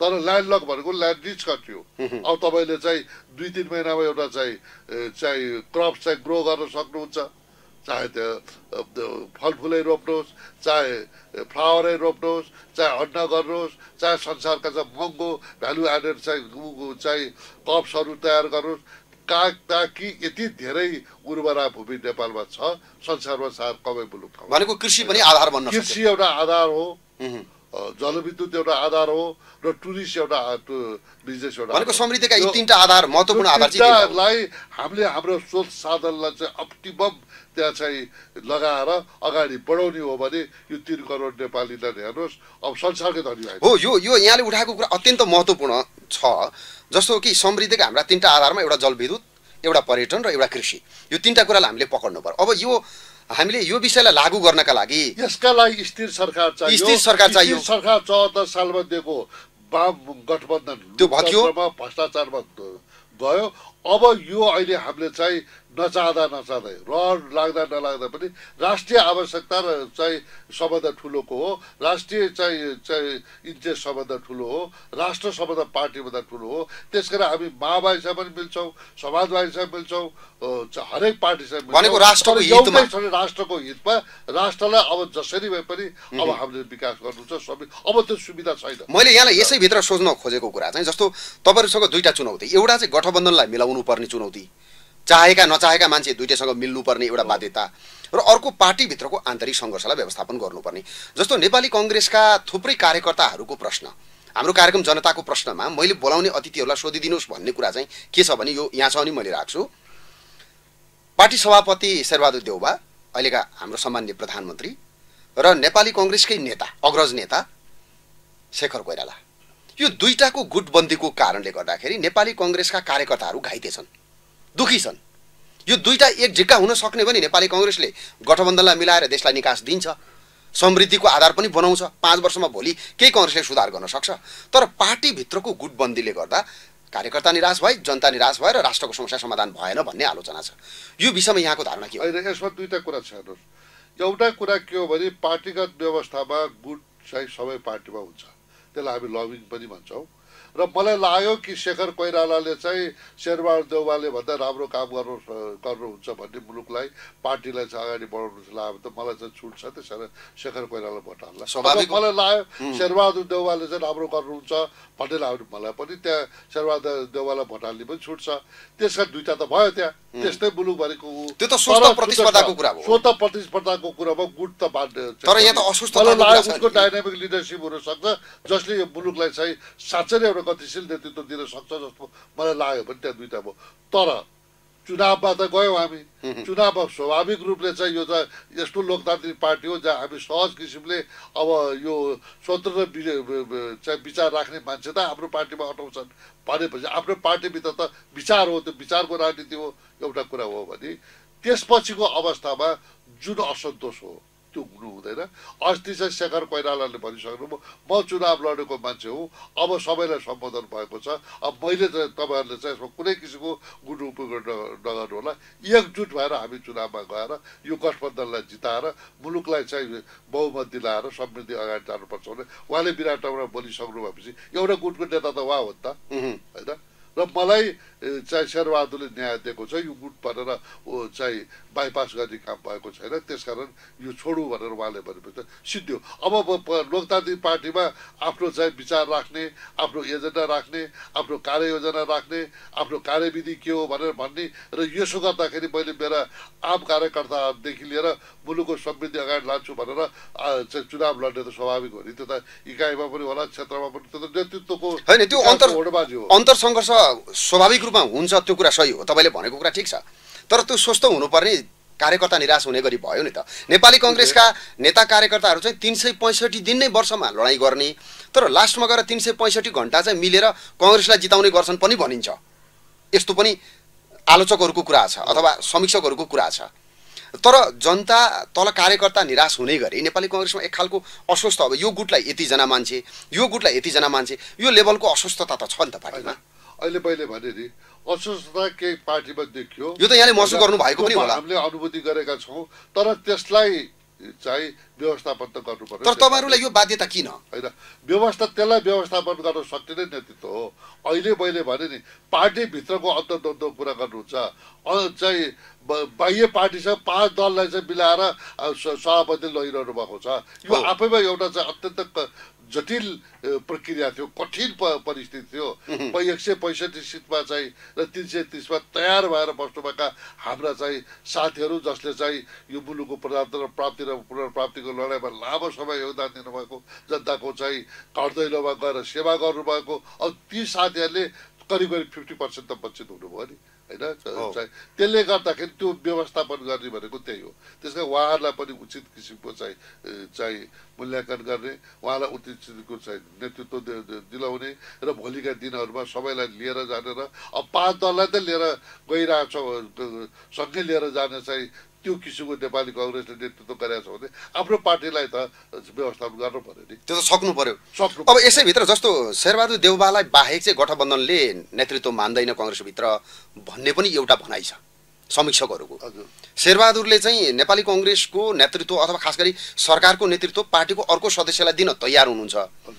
तर ल्यान्डलक भनेको ल्यान्ड रिच कन्ट्री हो। अब तपाईँले चाहिँ दुई तिन महिनामा एउटा चाहिँ चाहिँ क्रप चाहिँ ग्रो गर्न सक्नुहुन्छ, चाहे त्यो फलफुलै रोप्नुहोस्, चाहे फ्लावरै रोप्नुहोस्, चाहे अन्न गर्नुहोस्, चाहे संसारका चाहिँ महँगो भ्यालु एडेड चाहिँ चाहिँ कप्सहरू तयार गर्नुहोस्। का ताकि यति धेरै उर्वरा भूमि नेपालमा छ, संसारमा सार कमै मुलुक भनेको कृषि पनि आधार बन्न सक्छ। कृषि एउटा आधार हो, जलविद्युत एउटा आधार हो, र टुरिस्ट एउटा बिजनेस एउटा भनेको समृद्धिका यी तीनटा आधार महत्त्वपूर्ण आधार चाहिँ हामीले हाम्रो स्रोत साधनलाई चाहिँ अप्टिमम त्यहाँ चाहिँ लगाएर अगाडि बढाउने हो भने यो तीन करोड नेपालीलाई हेर्नुहोस् अब संसारकै धनी हो। यो यो यहाँले उठाएको कुरा अत्यन्त महत्त्वपूर्ण छ। जस्तो कि समृद्धिका हाम्रा तीनटा आधारमा एउटा जलविद्युत, एउटा पर्यटन र एउटा कृषि, यो तीनटा कुरालाई हामीले पक्र्नु पर्यो। अब यो हामीले यो विषयलाई लागू गर्नका लागि यसका लागि स्थिर सरकार चाहियो। स्थिर सरकार चाहियो। सरकार चौहत्तर सालमा दिएको वाम गठबन्धन त्यो भत्कियो, भ्रष्टाचारमा गयो। अब यो अहिले हामीले चाहिँ नचाहँदा नचाहँदै रहर लाग्दा नलाग्दा पनि राष्ट्रिय आवश्यकता र चाहिँ सबभन्दा ठुलोको हो, राष्ट्रिय चाहिँ चाहिँ इन्ट्रेस्ट सबभन्दा ठुलो हो, राष्ट्र सबभन्दा पार्टीभन्दा ठुलो हो। त्यस कारण हामी माओवादीसँग पनि मिल्छौँ, समाजवादीसँग मिल्छौँ, हरेक पार्टीसँग भनेको राष्ट्रको हितमा, राष्ट्रको हितमा राष्ट्रलाई अब जसरी भए पनि अब हामीले विकास गर्नु छ। सबै अब त्यो सुविधा छैन। मैले यहाँलाई यसैभित्र सोध्न खोजेको कुरा चाहिँ जस्तो तपाईँहरूसँग दुईटा चुनौती, एउटा चाहिँ गठबन्धनलाई मिलाउनु पर्ने चुनौती, चाहेका नचाहेका मान्छे दुईटैसँग मिल्नुपर्ने एउटा बाध्यता, र अर्को पार्टीभित्रको आन्तरिक सङ्घर्षलाई व्यवस्थापन गर्नुपर्ने। जस्तो नेपाली कङ्ग्रेसका थुप्रै कार्यकर्ताहरूको प्रश्न, हाम्रो कार्यक्रम जनताको प्रश्नमा मैले बोलाउने अतिथिहरूलाई सोधिदिनुहोस् भन्ने कुरा चाहिँ के छ भने यो यहाँ छ भने मैले राख्छु। पार्टी सभापति शेरबहादुर देउबा, अहिलेका हाम्रो सम्माननीय प्रधानमन्त्री, र नेपाली कङ्ग्रेसकै नेता अग्रज नेता शेखर कोइराला, यो दुईटाको गुटबन्दीको कारणले गर्दाखेरि नेपाली कङ्ग्रेसका कार्यकर्ताहरू घाइते छन्, दुखी छन्। यो दुईटा एक झिक्का हुन सक्ने भने नेपाली कङ्ग्रेसले गठबन्धनलाई मिलाएर देशलाई निकास दिन्छ, समृद्धिको आधार पनि बनाउँछ। पाँच वर्षमा भोलि केही कङ्ग्रेसले सुधार गर्न सक्छ। तर पार्टीभित्रको गुटबन्दीले गर्दा कार्यकर्ता निराश भए, जनता निराश भएर राष्ट्रको समस्या समाधान भएन भन्ने आलोचना छ। यो विषयमा यहाँको धारणा के हो? यसमा दुईटा कुरा छ हेर्नुहोस्। एउटा कुरा के हो भने पार्टीगत व्यवस्थामा गुट चाहिँ सबै पार्टीमा हुन्छ, त्यसलाई हामी लबिङ पनि भन्छौँ। र मलाई लाग्यो कि शेखर कोइरालाले चाहिँ शेरबहादुर देउवाले भन्दा राम्रो काम गर्नु गर्नुहुन्छ भन्ने मुलुकलाई पार्टीलाई चाहिँ अगाडि बढाउनु लाग्यो त मलाई चाहिँ छुट छ। त्यसरी शेखर कोइराला भोट हाल्ला। स्वाभाविक मलाई लाग्यो शेरबहादुर देउवाले चाहिँ राम्रो गर्नुहुन्छ भन्ने लाग्यो मलाई पनि, त्यहाँ शेरबहादुर देउवालाई भोट हाल्ने पनि छुट छ। त्यसका दुईटा त भयो त्यहाँ, त्यस्तै मुलुक भनेको त्यो त स्वत प्रतिस्पर्धाको कुरा हो। स्वत प्रतिस्पर्धाको कुरामा गुट त बाँड्ने, तर यहाँ त असुस्थ उसको डाइनामिक लिडरसिप हुन सक्छ जसले यो मुलुकलाई चाहिँ साँच्चै नै एउटा गतिशील नेतृत्व दिन सक्छ जस्तो मलाई लाग्यो भने त्यहाँ दुईटा भयो। तर चुनावमा त गयौँ हामी, चुनावमा स्वाभाविक रूपले चाहिँ यो चाहिँ यस्तो लोकतान्त्रिक पार्टी हो जहाँ हामी सहज किसिमले अब यो स्वतन्त्र चाहिँ विचार राख्ने मान्छे त हाम्रो पार्टीमा अटाउँछन् भनेपछि आफ्नो पार्टीभित्र त विचार हो, त्यो विचारको राजनीति हो एउटा कुरा हो भने त्यसपछिको अवस्थामा जुन असन्तोष हो त्यो हुनु हुँदैन। अस्ति चाहिँ शेखर कोइरालाले भनिसक्नु म चुनाव लडेको मान्छे हुँ, अब सबैलाई सम्बोधन भएको छ, अब मैले चाहिँ तपाईँहरूले चाहिँ यसमा कुनै किसिमको गुट उपयोग नगर्नु होला, एकजुट भएर हामी चुनावमा गएर यो गठबन्धनलाई जिताएर मुलुकलाई चाहिँ बहुमत दिलाएर समृद्धि अगाडि जानुपर्छ भने उहाँले विराटनगरमा बोलिसक्नु भएपछि एउटा गुटको नेता त उहाँ हो नि त, होइन? र मलाई चाहिँ शेरबहादुरले न्याय दिएको छ, यो गुट भनेर चाहिँ बाइपास गर्ने काम भएको छैन, त्यसकारण यो छोडौँ भनेर उहाँले भनेपछि सिद्धियो। अब लोकतान्त्रिक पार्टीमा आफ्नो चाहिँ विचार राख्ने, आफ्नो एजेन्डा राख्ने, आफ्नो कार्ययोजना राख्ने, आफ्नो कार्यविधि के हो भनेर भन्ने, र यसो गर्दाखेरि मैले मेरा आम कार्यकर्तादेखि लिएर मुलुकको समृद्धि अगाडि लान्छु भनेर चाहिँ चुनाव लड्ने त स्वाभाविक हो नि, त्यो त इकाइमा पनि होला, क्षेत्रमा पनि, त्यो त नेतृत्वको होइन, त्यो अन्तर होडबाजी हो। अन्तर सङ्घर्ष स्वाभाविक रूपमा हुन्छ, त्यो कुरा सही हो, तपाईँले भनेको कुरा ठिक छ। तर त्यो स्वस्थ हुनुपर्ने कार्यकर्ता निराश हुने गरी भयो नि त। नेपाली कङ्ग्रेसका नेता कार्यकर्ताहरू चाहिँ तिन सय पैँसठी दिन नै वर्षमा लडाइँ गर्ने, तर लास्टमा गएर तिन सय पैँसठी घन्टा चाहिँ मिलेर कङ्ग्रेसलाई जिताउने गर्छन् पनि भनिन्छ। यस्तो पनि आलोचकहरूको कुरा छ अथवा समीक्षकहरूको कुरा छ। तर जनता तल कार्यकर्ता निराश हुने गरी नेपाली कङ्ग्रेसमा एक खालको अस्वस्थ, अब यो गुटलाई यतिजना मान्छे, यो गुटलाई यतिजना मान्छे, यो लेभलको अस्वस्थता त छ नि त पार्टीमा। अहिले मैले भने नि अस्वस्थता केही पार्टीमा देखियो, यो त यहाँले महसुस गर्नु भएको पनि होला, हामीले अनुभूति गरेका छौँ। तर त्यसलाई चाहिँ व्यवस्थापन त गर्नु पर्यो। तर तपाईँहरूलाई यो बाध्यता किन? होइन, व्यवस्था त्यसलाई व्यवस्थापन गर्न सक्ने नै नेतृत्व हो। अहिले मैले भने नि पार्टीभित्रको अन्तर्द्वन्द्व कुरा गर्नुहुन्छ, चाहिँ बाह्य पार्टीसँग पाँच दललाई चाहिँ मिलाएर सभापति लगिरहनु भएको छ। यो आफैमा एउटा चाहिँ अत्यन्त जटिल प्रक्रिया थियो, कठिन परिस्थिति थियो। एक सय पैँसठी सिटमा चाहिँ र तिन सय तिसमा तयार भएर बस्नुभएका हाम्रा चाहिँ साथीहरू जसले चाहिँ यो मुलुकको प्रजातन्त्र प्राप्ति र पुनर्प्राप्तिको लडाइँमा लामो समय योगदान दिनुभएको, जनताको चाहिँ घर दैलोमा गएर सेवा गर्नुभएको, अब ती साथीहरूले करिब करिब फिफ्टी पर्सेन्ट त वञ्चित हुनुभयो नि, होइन? त्यसले गर्दाखेरि त्यो व्यवस्थापन गर्ने भनेको त्यही हो। त्यस कारण उहाँहरूलाई पनि उचित किसिमको चाहिँ चाहिँ मूल्याङ्कन गर्ने, उहाँलाई उचित किसिमको चाहिँ नेतृत्व दिलाउने र भोलिका दिनहरूमा सबैलाई लिएर जाने र अब पाँच दललाई त लिएर गइरहेको छ, सँगै लिएर जाने चाहिँ त्यो किसिमको नेपाली कङ्ग्रेसले नेतृत्व गरेको छ भने आफ्नो पार्टीलाई त व्यवस्थापन गर्नु पर्यो नि, त्यो त सक्नु पर्यो। सक्नु अब यसैभित्र जस्तो शेरबहादुर देउवालाई बाहेक चाहिँ गठबन्धनले नेतृत्व मान्दैन कङ्ग्रेसभित्र भन्ने पनि एउटा भनाइ छ समीक्षकहरूको। शेरबहादुरले चाहिँ नेपाली कङ्ग्रेसको नेतृत्व अथवा खास गरी सरकारको नेतृत्व पार्टीको अर्को सदस्यलाई दिन तयार हुनुहुन्छ,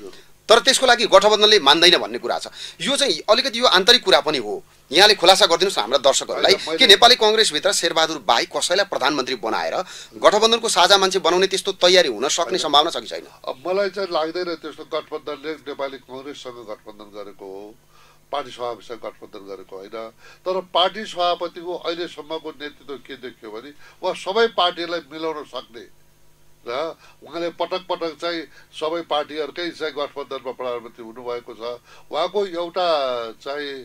तर त्यसको लागि गठबन्धनले मान्दैन भन्ने कुरा छ। यो चाहिँ अलिकति यो आन्तरिक कुरा पनि हो। यहाँले खुलासा गरिदिनुहोस् न हाम्रा दर्शकहरूलाई कि नेपाली कङ्ग्रेसभित्र शेरबहादुर बाहेक कसैलाई प्रधानमन्त्री बनाएर गठबन्धनको साझा मान्छे बनाउने त्यस्तो तयारी हुन सक्ने सम्भावना छ कि छैन? अब मलाई चाहिँ लाग्दैन त्यस्तो गठबन्धनले नेपाली कङ्ग्रेससँग गठबन्धन गरेको हो, पार्टी सभापतिसँग गठबन्धन गरेको होइन। तर पार्टी सभापतिको अहिलेसम्मको नेतृत्व के देखियो भने उहाँ सबै पार्टीलाई मिलाउन सक्ने र उहाँले पटक पटक चाहिँ सबै पार्टीहरूकै चाहिँ गठबन्धनमा प्रधानमन्त्री हुनुभएको छ। उहाँको एउटा चाहिँ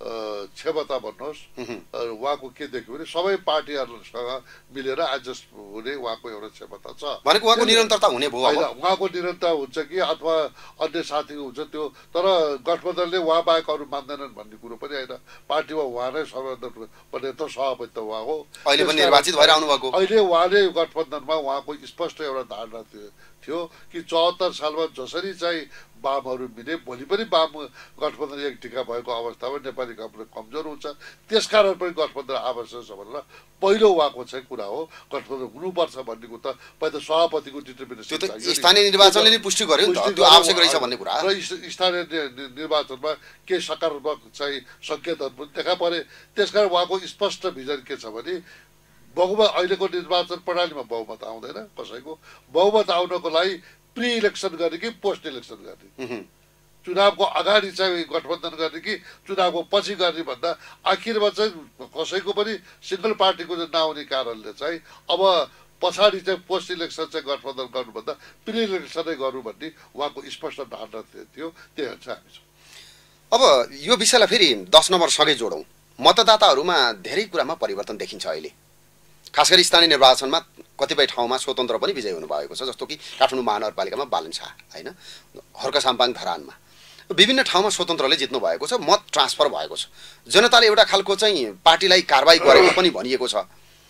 क्षमता भन्नुहोस्, उहाँको के देख्यो भने सबै पार्टीहरूसँग मिलेर एडजस्ट हुने उहाँको एउटा क्षमता छ भनेको उहाँको निरन्तरता हुने भयो। होइन, उहाँको निरन्तरता हुन्छ कि अथवा अन्य साथीको हुन्छ त्यो, तर गठबन्धनले उहाँ बाहेक अरू मान्दैनन् भन्ने कुरो पनि होइन। पार्टीमा उहाँ नै सबभन्दा पर्ने त सभापति त उहाँ हो, अहिले पनि निर्वाचित भएर आउनुभएको। अहिले उहाँले गठबन्धनमा उहाँको स्पष्ट एउटा धारणा थियो कि चौहत्तर सालमा जसरी चाहिँ वामहरू मिले भोलि पनि वाम गठबन्धन एक टिका भएको अवस्थामा नेपाली कङ्ग्रेस कमजोर हुन्छ, त्यसकारण पनि गठबन्धन आवश्यक छ भनेर पहिलो उहाँको चाहिँ कुरा हो। गठबन्धन हुनुपर्छ भन्ने कुरा त पहिला सभापतिको डिटर्मिनेसन स्थानीय निर्वाचनले नै पुष्टि गर्यो नि त, त्यो आवश्यक रहेछ भन्ने कुरा र स्थानीय निर्वाचनमा केही सकारात्मक चाहिँ सङ्केतहरू पनि देखा परे। त्यसकारण उहाँको स्पष्ट भिजन के छ भने बहुमत, अहिलेको निर्वाचन प्रणालीमा बहुमत आउँदैन कसैको, बहुमत आउनको लागि प्री इलेक्सन गर्ने कि पोस्ट इलेक्सन गर्ने, चुनावको अगाडि चाहिँ गठबन्धन गर्ने कि चुनावको पछि गर्ने भन्दा आखिरमा चाहिँ कसैको पनि सिङ्गल पार्टीको चाहिँ नआउने कारणले चाहिँ अब पछाडि चाहिँ पोस्ट इलेक्सन चाहिँ गठबन्धन गर्नुभन्दा प्री इलेक्सनै गर्नु भन्ने उहाँको स्पष्ट धारणा थियो। त्यही हुन्छ हामी छौँ। अब यो विषयलाई फेरि दस नम्बरसँगै जोडौँ। मतदाताहरूमा धेरै कुरामा परिवर्तन देखिन्छ अहिले, खास गरी स्थानीय निर्वाचनमा कतिपय ठाउँमा स्वतन्त्र पनि विजय हुनुभएको छ, जस्तो कि काठमाडौँ महानगरपालिकामा बालन शाह, होइन, हर्क साम्पाङ धरानमा विभिन्न ठाउँमा स्वतन्त्रले जित्नु भएको छ, मत ट्रान्सफर भएको छ। जनताले एउटा खालको चाहिँ पार्टीलाई कारबाही गरेको पनि भनिएको छ,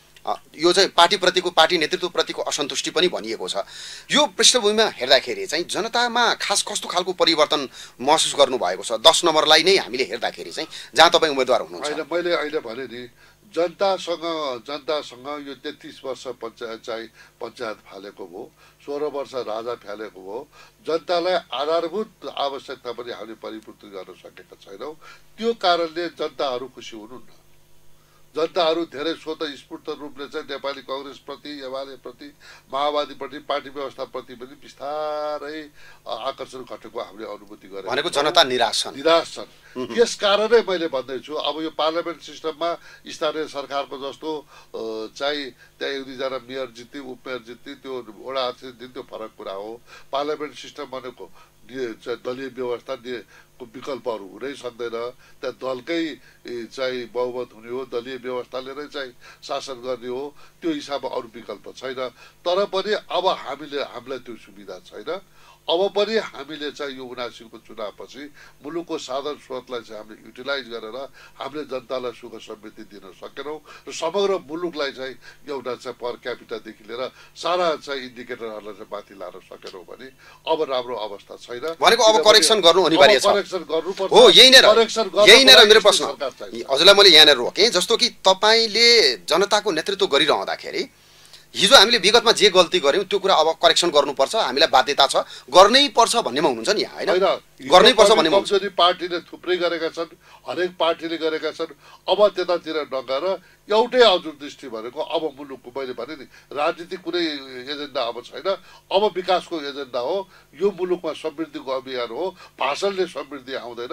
यो चाहिँ पार्टीप्रतिको पार्टी नेतृत्वप्रतिको असन्तुष्टि पनि भनिएको छ। यो पृष्ठभूमिमा हेर्दाखेरि चाहिँ जनतामा खास कस्तो खालको परिवर्तन महसुस गर्नुभएको छ दस नम्बरलाई नै हामीले हेर्दाखेरि चाहिँ, जहाँ तपाईँ उम्मेदवार हुनुहुन्छ? होइन, मैले अहिले भने नि जनतासँग जनतासँग यो तेत्तिस वर्ष पञ्चायत चाहिँ पञ्चायत फालेको भयो, सोह्र वर्ष राजा फालेको भयो, जनतालाई आधारभूत आवश्यकता पनि हामीले परिपूर्ति गर्न सकेका छैनौँ। त्यो कारणले जनताहरू खुसी हुनुहुन्न। जनताहरू धेरै स्वतस्फूर्त रूपले चाहिँ नेपाली कङ्ग्रेसप्रति, एमालेप्रति, माओवादीप्रति, पार्टी व्यवस्थाप्रति पनि बिस्तारै आकर्षण घटेको हामीले अनुभूति गरेको, भनेको जनता निराश छन् निराश छन् यस कारणै मैले भन्दैछु अब यो पार्लियामेन्ट सिस्टममा स्थानीय सरकारको जस्तो चाहिँ त्यहाँ एक दुईजना मेयर जित्ने, उपमेयर जित्ने, त्यो वडा अध्यक्ष दिने त्यो फरक कुरा हो। पार्लियामेन्ट सिस्टम भनेको दलीय व्यवस्था विकल्पहरू हुनै सक्दैन, त्यहाँ दलकै चाहिँ बहुमत हुने हो, दलीय व्यवस्थाले नै चाहिँ शासन गर्ने हो, त्यो हिसाबमा अरू विकल्प छैन। तर पनि अब हामीले हामीलाई त्यो सुविधा छैन। अब पनि हामीले चाहिँ यो उनासीको चुनावपछि मुलुकको साधन स्रोतलाई चाहिँ हामीले युटिलाइज गरेर हामीले जनतालाई सुख समृद्धि दिन सकेनौँ र समग्र मुलुकलाई चाहिँ एउटा चाहिँ पर क्यापिटादेखि लिएर सारा चाहिँ इन्डिकेटरहरूलाई चाहिँ माथि लान सकेनौँ भने अब राम्रो अवस्था छैन। भनेको अब करेक्सन गर्नु अनिवार्य छ। करेक्सन गर्नुपर्छ। हो, यही नै यही नै मेरो प्रश्न। हजुरलाई मैले यहाँनिर रोकेँ, जस्तो कि तपाईँले जनताको नेतृत्व गरिरहँदाखेरि हिजो हामीले विगतमा जे गल्ती गर्यौँ त्यो कुरा अब करेक्सन गर्नुपर्छ, हामीलाई बाध्यता छ, गर्नै पर्छ भन्नेमा हुनुहुन्छ नि यहाँ, होइन? गर्नै पर्छ भन्नेमा हुन्छ। कमजोरी पार्टीले थुप्रै गरेका छन्, हरेक पार्टीले गरेका छन्। अब त्यतातिर नगएर एउटै अन्तर्दृष्टि भनेको अब मुलुकको, मैले भने नि राजनीतिक कुनै एजेन्डा अब छैन, अब विकासको एजेन्डा हो, यो मुलुकमा समृद्धिको अभियान हो। भाषणले समृद्धि आउँदैन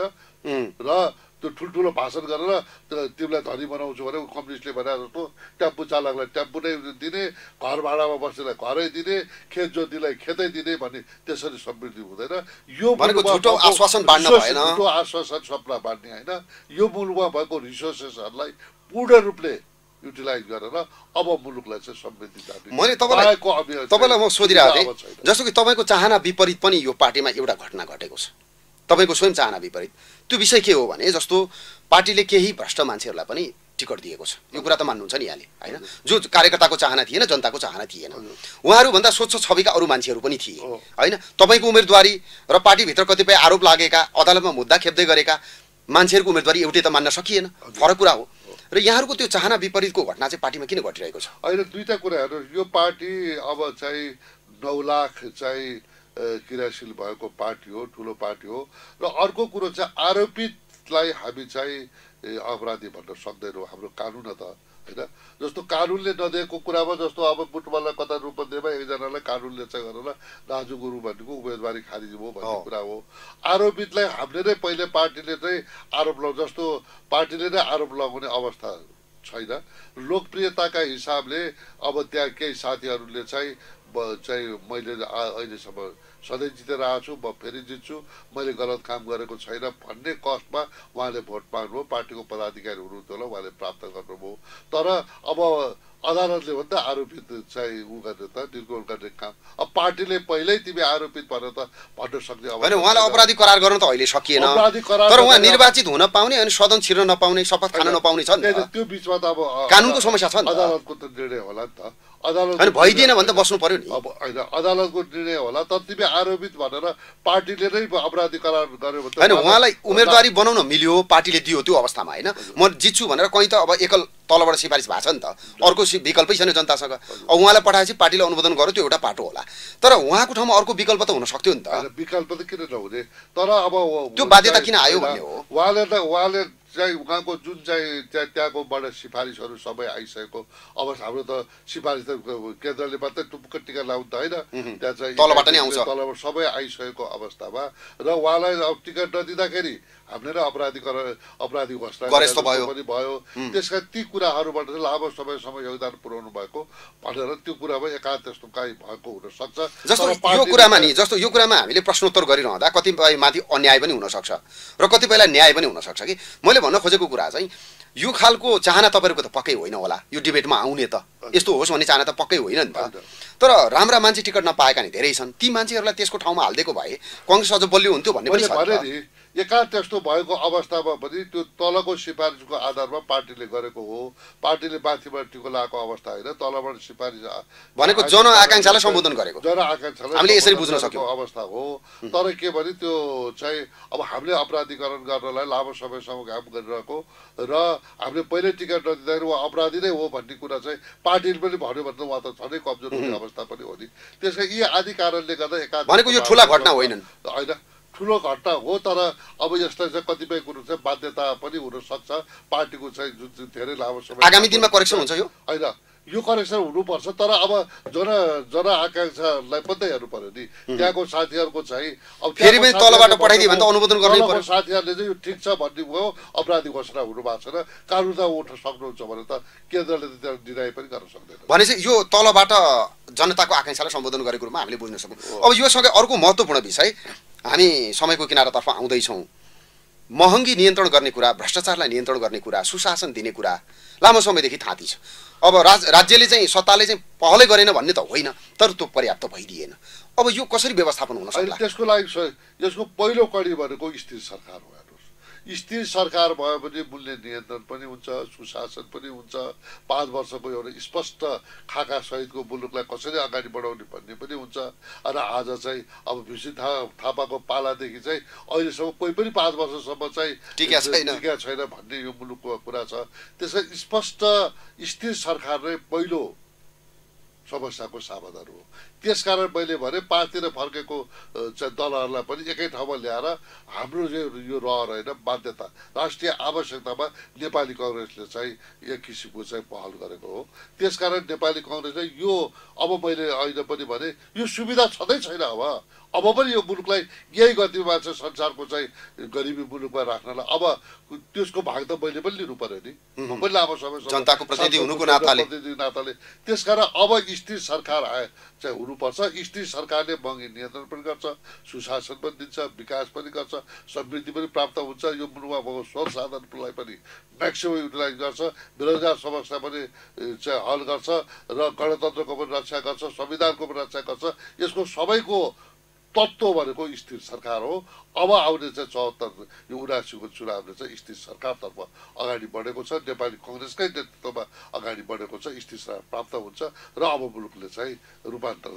र त्यो ठुल्ठुलो भाषण गरेर तिमीलाई धनी बनाउँछु भने कम्युनिस्टले भने जस्तो ट्याम्पू चालकलाई ट्याम्पू नै दिने, घर भाडामा बस्नेलाई घरै दिने, खेत जोतीलाई खेतै दिने भन्ने, त्यसरी समृद्धि हुँदैन। यो झुटो आश्वासन बाँड्न भएन, झुटो आश्वासन सपना बाँड्ने होइन। यो मुलुकमा भएको रिसोर्सेसहरूलाई पूर्ण रूपले युटिलाइज गरेर अब मुलुकलाई चाहिँ समृद्धि जाने। मैले तपाईँलाई तपाईँलाई म सोधिरहेको थिएँ, जस्तो कि तपाईँको चाहना विपरीत पनि यो पार्टीमा एउटा घटना घटेको छ, तपाईँको स्वयं चाहना विपरीत। त्यो विषय के हो भने जस्तो पार्टीले केही भ्रष्ट मान्छेहरूलाई पनि टिकट दिएको छ, यो कुरा त मान्नुहुन्छ नि यहाँले, होइन? जो कार्यकर्ताको चाहना थिएन, जनताको चाहना थिएन, उहाँहरूभन्दा स्वच्छ छविका अरू मान्छेहरू पनि थिए, होइन? तपाईँको उम्मेदवारी र पार्टीभित्र कतिपय आरोप लागेका, अदालतमा मुद्दा खेप्दै गरेका मान्छेहरूको उम्मेदवारी एउटै त मान्न सकिएन, फरक कुरा हो। र यहाँहरूको त्यो चाहना विपरीतको घटना चाहिँ पार्टीमा किन घटिरहेको छ? अहिले दुईटा कुराहरू, यो पार्टी अब चाहिँ नौ लाख चाहिँ क्रियाशील भएको पार्टी हो, ठुलो पार्टी हो। र अर्को कुरो चाहिँ आरोपितलाई हामी चाहिँ अपराधी भन्न सक्दैनौँ, हाम्रो कानुन त होइन। जस्तो कानुनले नदिएको कुरामा, जस्तो अब बुटमललाई कता रूपन्देहीमा एकजनालाई कानुनले चाहिँ गरेर राजु गुरु भन्नेको उम्मेदवारी खारिज भयो भन्ने कुरा हो। आरोपितलाई हामीले नै पहिले पार्टीले चाहिँ आरोप लगाउ, जस्तो पार्टीले नै आरोप लगाउने अवस्था छैन। लोकप्रियताका हिसाबले अब त्यहाँ केही साथीहरूले चाहिँ चाहिँ मैले अहिलेसम्म सधैँ जितेर आएको छु, म फेरि जित्छु, मैले गलत काम गरेको छैन भन्ने कष्टमा उहाँले भोट माग्नुभयो। पार्टीको पदाधिकारी हुनुहुन्थ्यो होला, उहाँले प्राप्त गर्नुभयो। तर अब अदालतले हो नि त आरोपित चाहिँ उ गर्ने त निर्गोल गर्ने काम। अब पार्टीले पहिल्यै तिमी आरोपित भनेर त भन्न सक्ने होइन, उहाँलाई अपराधी करार गर्न त अहिले सकिएन, तर उहाँ निर्वाचित हुन पाउने अनि सदन छिर्न नपाउने, शपथ खान नपाउने छ नि त। त्यो बिचमा त अब कानुनको समस्या छ नि, अदालतको त निर्णय होला नि त। अदालत भइदिएन भने त बस्नु पर्यो नि। अब होइन, अदालतको निर्णय होला, तर तिमी आरोपित भनेर पार्टीले नै अपराधी करार गर्यो भने होइन, उहाँलाई उम्मेदवारी बनाउन मिल्यो, पार्टीले दियो, त्यो अवस्थामा होइन म जित्छु भनेर कहीँ त अब एकल तलबाट सिफारिस भएको छ नि त, अर्को विकल्पै छैन जनतासँग। अब उहाँलाई पठाएपछि पार्टीले अनुमोदन गर्यो, त्यो एउटा पाटो होला, तर उहाँको ठाउँमा अर्को विकल्प त हुन सक्थ्यो नि त। विकल्प त किन नहुने, तर अब त्यो बाध्यता किन आयो भन्ने हो। उहाँले त उहाँले चाहिँ उहाँको जुन चाहिँ त्यहाँ त्यहाँकोबाट सिफारिसहरू सबै आइसकेको अब हाम्रो त सिफारिस त केन्द्रले मात्रै टुप्क टिका लाउनु त होइन, त्यहाँ चाहिँ तलबाट नै आउँछ, तलबाट सबै आइसकेको अवस्थामा र उहाँलाई अब टिकट नदिँदाखेरि हामीले नै अपराधी अपराधी घोषणा पनि भयो। त्यसका ती कुराहरूबाट चाहिँ लामो समयसम्म योगदान पुर्याउनु भएको भनेर त्यो कुरामा एकान्त त्यस्तो काहीँ भएको हुनसक्छ। जस्तो यो कुरामा नि, जस्तो यो कुरामा हामीले प्रश्नोत्तर गरिरहँदा कतिपय माथि अन्याय पनि हुनसक्छ र कतिपयलाई न्याय पनि हुनसक्छ कि मैले भन्न खोजेको कुरा चाहिँ यो खालको चाहना तपाईँहरूको त पक्कै होइन होला, यो डिबेटमा आउने त यस्तो होस् भन्ने चाहना त पक्कै होइन नि त। तर राम्रा मान्छे टिकट नपाएका नि धेरै छन्, ती मान्छेहरूलाई त्यसको ठाउँमा हालिदिएको भए कङ्ग्रेस अझ बलियो हुन्थ्यो भन्ने पनि छ। एकान्त त्यस्तो भएको अवस्थामा पनि त्यो तलको सिफारिसको आधारमा पार्टीले गरेको हो, पार्टीले माथिबाट टिको लगाएको अवस्था होइन, तलबाट सिफारिस भनेको जनआकाङ्क्षालाई सम्बोधन गरेको, जनआकाङ्क्षालाई हामीले यसरी बुझ्न सक्यौँ अवस्था हो। तर के भने त्यो चाहिँ अब हामीले अपराधीकरण गर्नलाई लामो समयसम्म काम गरिरहेको र हामीले पहिल्यै टिकट नदिँदाखेरि उहाँ अपराधी नै हो भन्ने कुरा चाहिँ पार्टीले पनि भन्यो भने उहाँ त झनै कमजोर हुने अवस्था पनि हो नि। त्यसै यी आदि कारणले गर्दा एकान्त भनेको यो ठुला घटना होइन होइन, ठुलो घटना हो। तर अब यसलाई चाहिँ कतिपय कुरो चाहिँ बाध्यता पनि हुनसक्छ पार्टीको चाहिँ जुन धेरै लामो समय आगामी दिनमा करेक्सन हुन्छ। यो होइन, यो करेक्सन हुनुपर्छ, तर अब जन जनआकाङ्क्षालाई पनि त हेर्नु पर्यो नि। त्यहाँको साथीहरूको चाहिँ अब फेरि पनि तलबाट पठाइदियो भने त अनुमोदन गर्नै पर्यो। साथीहरूले चाहिँ यो ठिक छ भन्ने भयो, अपराधी घोषणा हुनु भएको छैन, कानुन त उठ्न सक्नुहुन्छ भने त केन्द्रले त त्यहाँ डिनाइ पनि गर्न सक्दैन। भनेपछि यो तलबाट जनताको आकाङ्क्षालाई सम्बोधन गरेको रूपमा हामीले बुझ्न सक्यौँ। अब योसँगै अर्को महत्त्वपूर्ण विषय, हामी समयको किनारातर्फ आउँदैछौँ, महँगी नियन्त्रण गर्ने कुरा, भ्रष्टाचारलाई नियन्त्रण गर्ने कुरा, सुशासन दिने कुरा लामो समयदेखि थाँती छ। अब राज राज्यले चाहिँ सत्ताले चाहिँ पहलै गरेन भन्ने त होइन, तर त्यो पर्याप्त भइदिएन। अब यो कसरी व्यवस्थापन हुन सक्ला? त्यसको लागि यसको पहिलो कडी भनेको स्थिर सरकार हो। स्थिर सरकार भयो भने मूल्य नियन्त्रण पनि हुन्छ, सुशासन पनि हुन्छ, पाँच वर्षको एउटा स्पष्ट खाका सहितको मुलुकलाई कसरी अगाडि बढाउने भन्ने पनि हुन्छ। र आज चाहिँ अब भिसी थापाको पालादेखि चाहिँ अहिलेसम्म कोही पनि पाँच वर्षसम्म चाहिँ टिका छैन छैन भन्ने यो मुलुकको कुरा छ। त्यसै स्पष्ट स्थिर सरकार नै पहिलो समस्याको समाधान हो। त्यसकारण मैले भने पार्टीतिर फर्केको चाहिँ दलहरूलाई पनि एकै ठाउँमा ल्याएर हाम्रो यो रहर होइन बाध्यता राष्ट्रिय आवश्यकतामा नेपाली कङ्ग्रेसले चाहिँ एक किसिमको चाहिँ पहल गरेको हो। त्यसकारण नेपाली कङ्ग्रेसले यो अब मैले अहिले पनि भने यो सुविधा छँदै छैन। अब अब पनि यो मुलुकलाई यही गतिमा चाहिँ संसारको चाहिँ गरिबी मुलुकमा राख्नलाई अब त्यसको भाग त मैले पनि लिनु पर्यो नि। म पनि लामो समय जनताको प्रतिनिधि हुनुको नाताले नाताले त्यसकारण अब स्थिर सरकार आए चाहिँ हुनुपर्छ। स्थिर सरकारले महँगी नियन्त्रण पनि गर्छ, सुशासन पनि दिन्छ, विकास पनि गर्छ, समृद्धि पनि प्राप्त हुन्छ, यो मुलुकमा भएको स्रोत साधनलाई पनि म्याक्सिमम युटिलाइज गर्छ, बेरोजगार समस्या पनि चाहिँ हल गर्छ र गणतन्त्रको पनि रक्षा गर्छ, संविधानको पनि रक्षा गर्छ। यसको सबैको तत्त्व भनेको स्थिर सरकार हो। अब आउने चाहिँ चौहत्तर यो उनासीको चुनावले चाहिँ स्थिर सरकारतर्फ अगाडि बढेको छ, नेपाली कङ्ग्रेसकै नेतृत्वमा अगाडि बढेको छ, स्थिर सरकार प्राप्त हुन्छ र अब मुलुकले चाहिँ रूपान्तर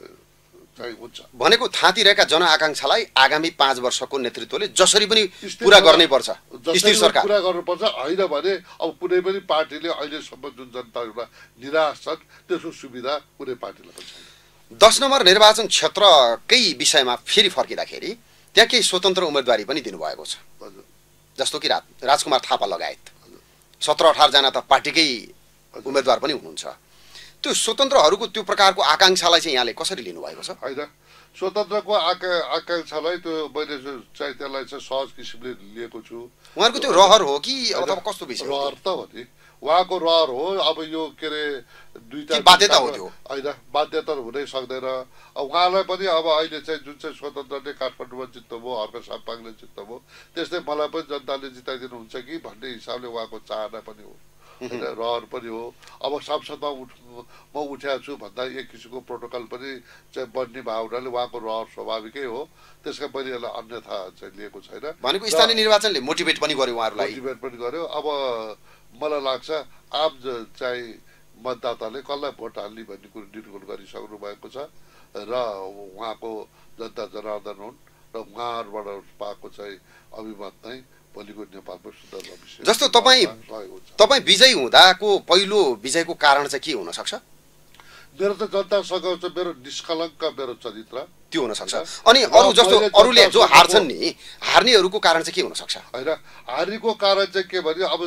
चाहिँ हुन्छ भनेको थाँतिरहेका जनआकाङ्क्षालाई आगामी पाँच वर्षको नेतृत्वले जसरी पनि पुरा गर्नै पर्छ, स्थिर सरकार पुरा गर्नुपर्छ। होइन भने अब कुनै पनि पार्टीले अहिलेसम्म जुन जनताहरूलाई निराश छन् त्यसको सुविधा कुनै पार्टीलाई पनि छैन। दस नम्बर निर्वाचन क्षेत्रकै विषयमा फेरि फर्किँदाखेरि त्यहाँ केही स्वतन्त्र उम्मेदवारी पनि दिनुभएको छ, जस्तो कि राज राजकुमार थापा लगायत सत्र अठारजना त पार्टीकै उम्मेदवार पनि हुनुहुन्छ। त्यो स्वतन्त्रहरूको त्यो प्रकारको आकाङ्क्षालाई चाहिँ यहाँले कसरी लिनुभएको छ? होइन, स्वतन्त्रको आका आकाङ्क्षालाई त्यो मैले चाहिँ त्यसलाई चाहिँ सहज किसिमले लिएको छु। उहाँहरूको त्यो रहर हो कि अथवा कस्तो विषय? रहर त हो नि, उहाँको रहर हो। अब यो के अरे दुईटा बाध्यता हो त्यो? होइन, बाध्यता हुनै सक्दैन। उहाँलाई पनि अब अहिले चाहिँ जुन चाहिँ स्वतन्त्रले काठमाडौँमा जित्नुभयो, हर्क साम्पाङले जित्नुभयो, त्यस्तै मलाई पनि जनताले जिताइदिनुहुन्छ कि भन्ने हिसाबले उहाँको चाहना पनि हो, होइन, रहर पनि हो। अब संसदमा उठ म उठ्या छु भन्दा एक किसिमको प्रोटोकल पनि चाहिँ बन्ने भयो हुनाले उहाँको रहर स्वाभाविकै हो। त्यसका पनि यसलाई अन्यथा चाहिँ लिएको छैन। भनेको स्थानीय निर्वाचनले मोटिभेट पनि गर्यो उहाँहरूलाई, मोटिभेट पनि गर्यो। अब मलाई लाग्छ आम चाहिँ मतदाताले कसलाई भोट हाल्ने भन्ने कुरो निर्गुण गरिसक्नु भएको छ र उहाँको जनता जनार्दन हुन् र उहाँहरूबाट पाएको चाहिँ अभिमत नै भोलिको नेपालको सुधार भविष्य। जस्तो तपाईँ तपाईँ विजयी हुँदाको पहिलो विजयको कारण चाहिँ के हुन सक्छ? मेरो त जनतासँग चाहिँ मेरो निष्कलङ्क मेरो चरित्र त्यो हुन सक्छ। अनि अरू जस्तो अरूले जो हार्छन् नि, हार्नेहरूको कारण चाहिँ के हुन सक्छ? होइन, हार्नेको कारण चाहिँ के भने अब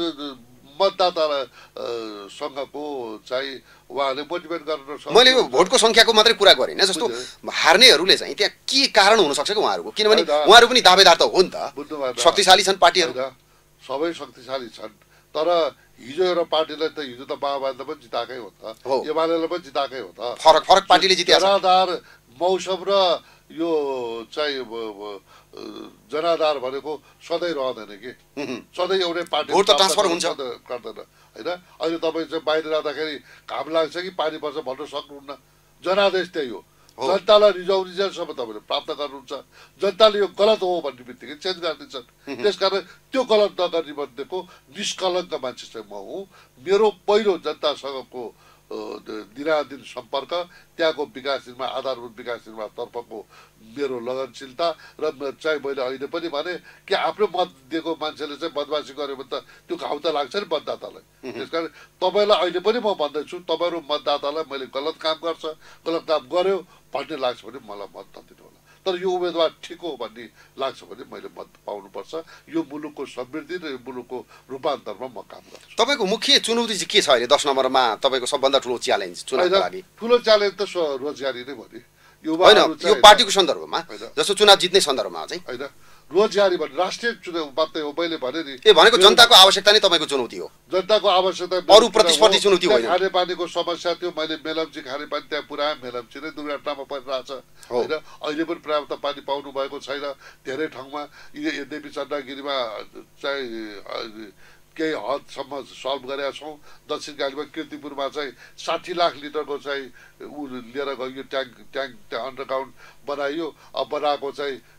मतदातासँगको चाहिँ उहाँले मोटिभेट गर्न सक्छ। मैले भोटको सङ्ख्याको मात्रै कुरा गरेँ, जस्तो हार्नेहरूले चाहिँ त्यहाँ के कारण हुन सक्छ कि उहाँहरूको? किनभने उहाँहरू पनि दावेदार त हो नि त, शक्तिशाली छन् पार्टीहरू, सबै शक्तिशाली छन्। तर हिजो एउटा पार्टीलाई त हिजो त माओवादीले पनि जिताएकै हो त, एमालेले पनि जिताएकै हो त। फरक फरक पार्टीले जितेको छ। जनाधार मौसम र यो चाहिँ जनाधार भनेको सधैँ रहँदैन कि, सधैँ एउटै पार्टी भोट त ट्रान्सफर हुन्छ गर्दैन, होइन। अहिले तपाईँ चाहिँ बाहिर जाँदाखेरि घाम लाग्छ कि पानी पर्छ भन्न सक्नुहुन्न। जनादेश त्यही हो, जनतालाई रिजाउने जेलसम्म तपाईँले प्राप्त गर्नुहुन्छ। जनताले यो गलत हो भन्ने बित्तिकै चेन्ज गरिदिन्छन्। त्यसकारण त्यो गलत नगर्ने मध्येको निष्कलङ्क मान्छे चाहिँ म हुँ। मेरो पहिलो जनतासँगको दिनादिन सम्पर्क, त्यहाँको विकास निर्माण, आधारभूत विकास निर्माणतर्फको मेरो लगनशीलता र चाहिँ मैले अहिले पनि भने कि आफ्नो मत दिएको मान्छेले चाहिँ बदमासी गर्यो भने त त्यो घाउ त लाग्छ नि मतदातालाई। त्यसकारण तपाईँलाई अहिले पनि म भन्दैछु, तपाईँहरू मतदातालाई मैले गलत काम गर्छ, गलत काम गर्यो भन्ने लाग्छ भने मलाई मत नदिनु होला। तर यो उम्मेदवार ठिक हो भन्ने लाग्छ भने मैले मत पाउनुपर्छ। यो मुलुकको समृद्धि र यो मुलुकको रूपान्तरमा म काम गर्छु। तपाईँको मुख्य चुनौती चाहिँ के छ अहिले दस नम्बरमा? तपाईँको सबभन्दा ठुलो च्यालेन्ज चुनावको लागि? ठुलो च्यालेन्ज त रोजगारी नै भयो नि। होइन, यो पार्टीको सन्दर्भमा, जस्तो चुनाव जित्ने सन्दर्भमा चाहिँ होइन, रोजगारी भन्ने राष्ट्रिय चुनाव मात्रै हो। मैले भने नि ए भनेको जनताको आवश्यकता नै तपाईँको चुनौती हो, जनताको आवश्यकता अरू प्रतिस्पर्धी चुनौती होइन। खानेपानीको समस्या थियो, मैले मेलम्ची खानेपानी त्यहाँ पुऱ्याएँ, मेलम्ची नै दुर्घटनामा परिरहेछ, होइन। अहिले पनि पर्याप्त पानी पाउनु भएको छैन धेरै ठाउँमा। यद्यपि चन्द्रगिरीमा चाहिँ केही हदसम्म सल्भ गरेका छौँ। दक्षिण कालीमा किर्तिपुरमा चाहिँ साठी लाख लिटरको चाहिँ ऊ लिएर गयो ट्याङ्क ट्याङ्क त्यहाँ अन्डरग्राउन्ड बनाइयो। अब बनाएको चाहिँ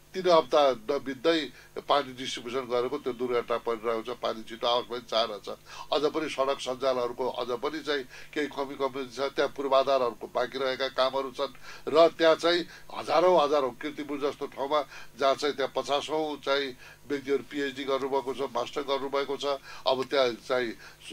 तीन हप्ता नबित्दै पानी डिस्ट्रिब्युसन गरेको त्यो दुर्घटना परिरहेको छ। पानी छिटो आओस् भने चाहिरहेछ। अझ पनि सडक सञ्जालहरूको अझ पनि चाहिँ केही कमी कमी छ। त्यहाँ पूर्वाधारहरूको बाँकी रहेका कामहरू छन् र त्यहाँ चाहिँ हजारौँ हजारौँ कीर्तिपुर जस्तो ठाउँमा जहाँ चाहिँ त्यहाँ पचासौँ चाहिँ व्यक्तिहरू पिएचडी गर्नुभएको छ, मास्टर गर्नुभएको छ। अब त्यहाँ चाहिँ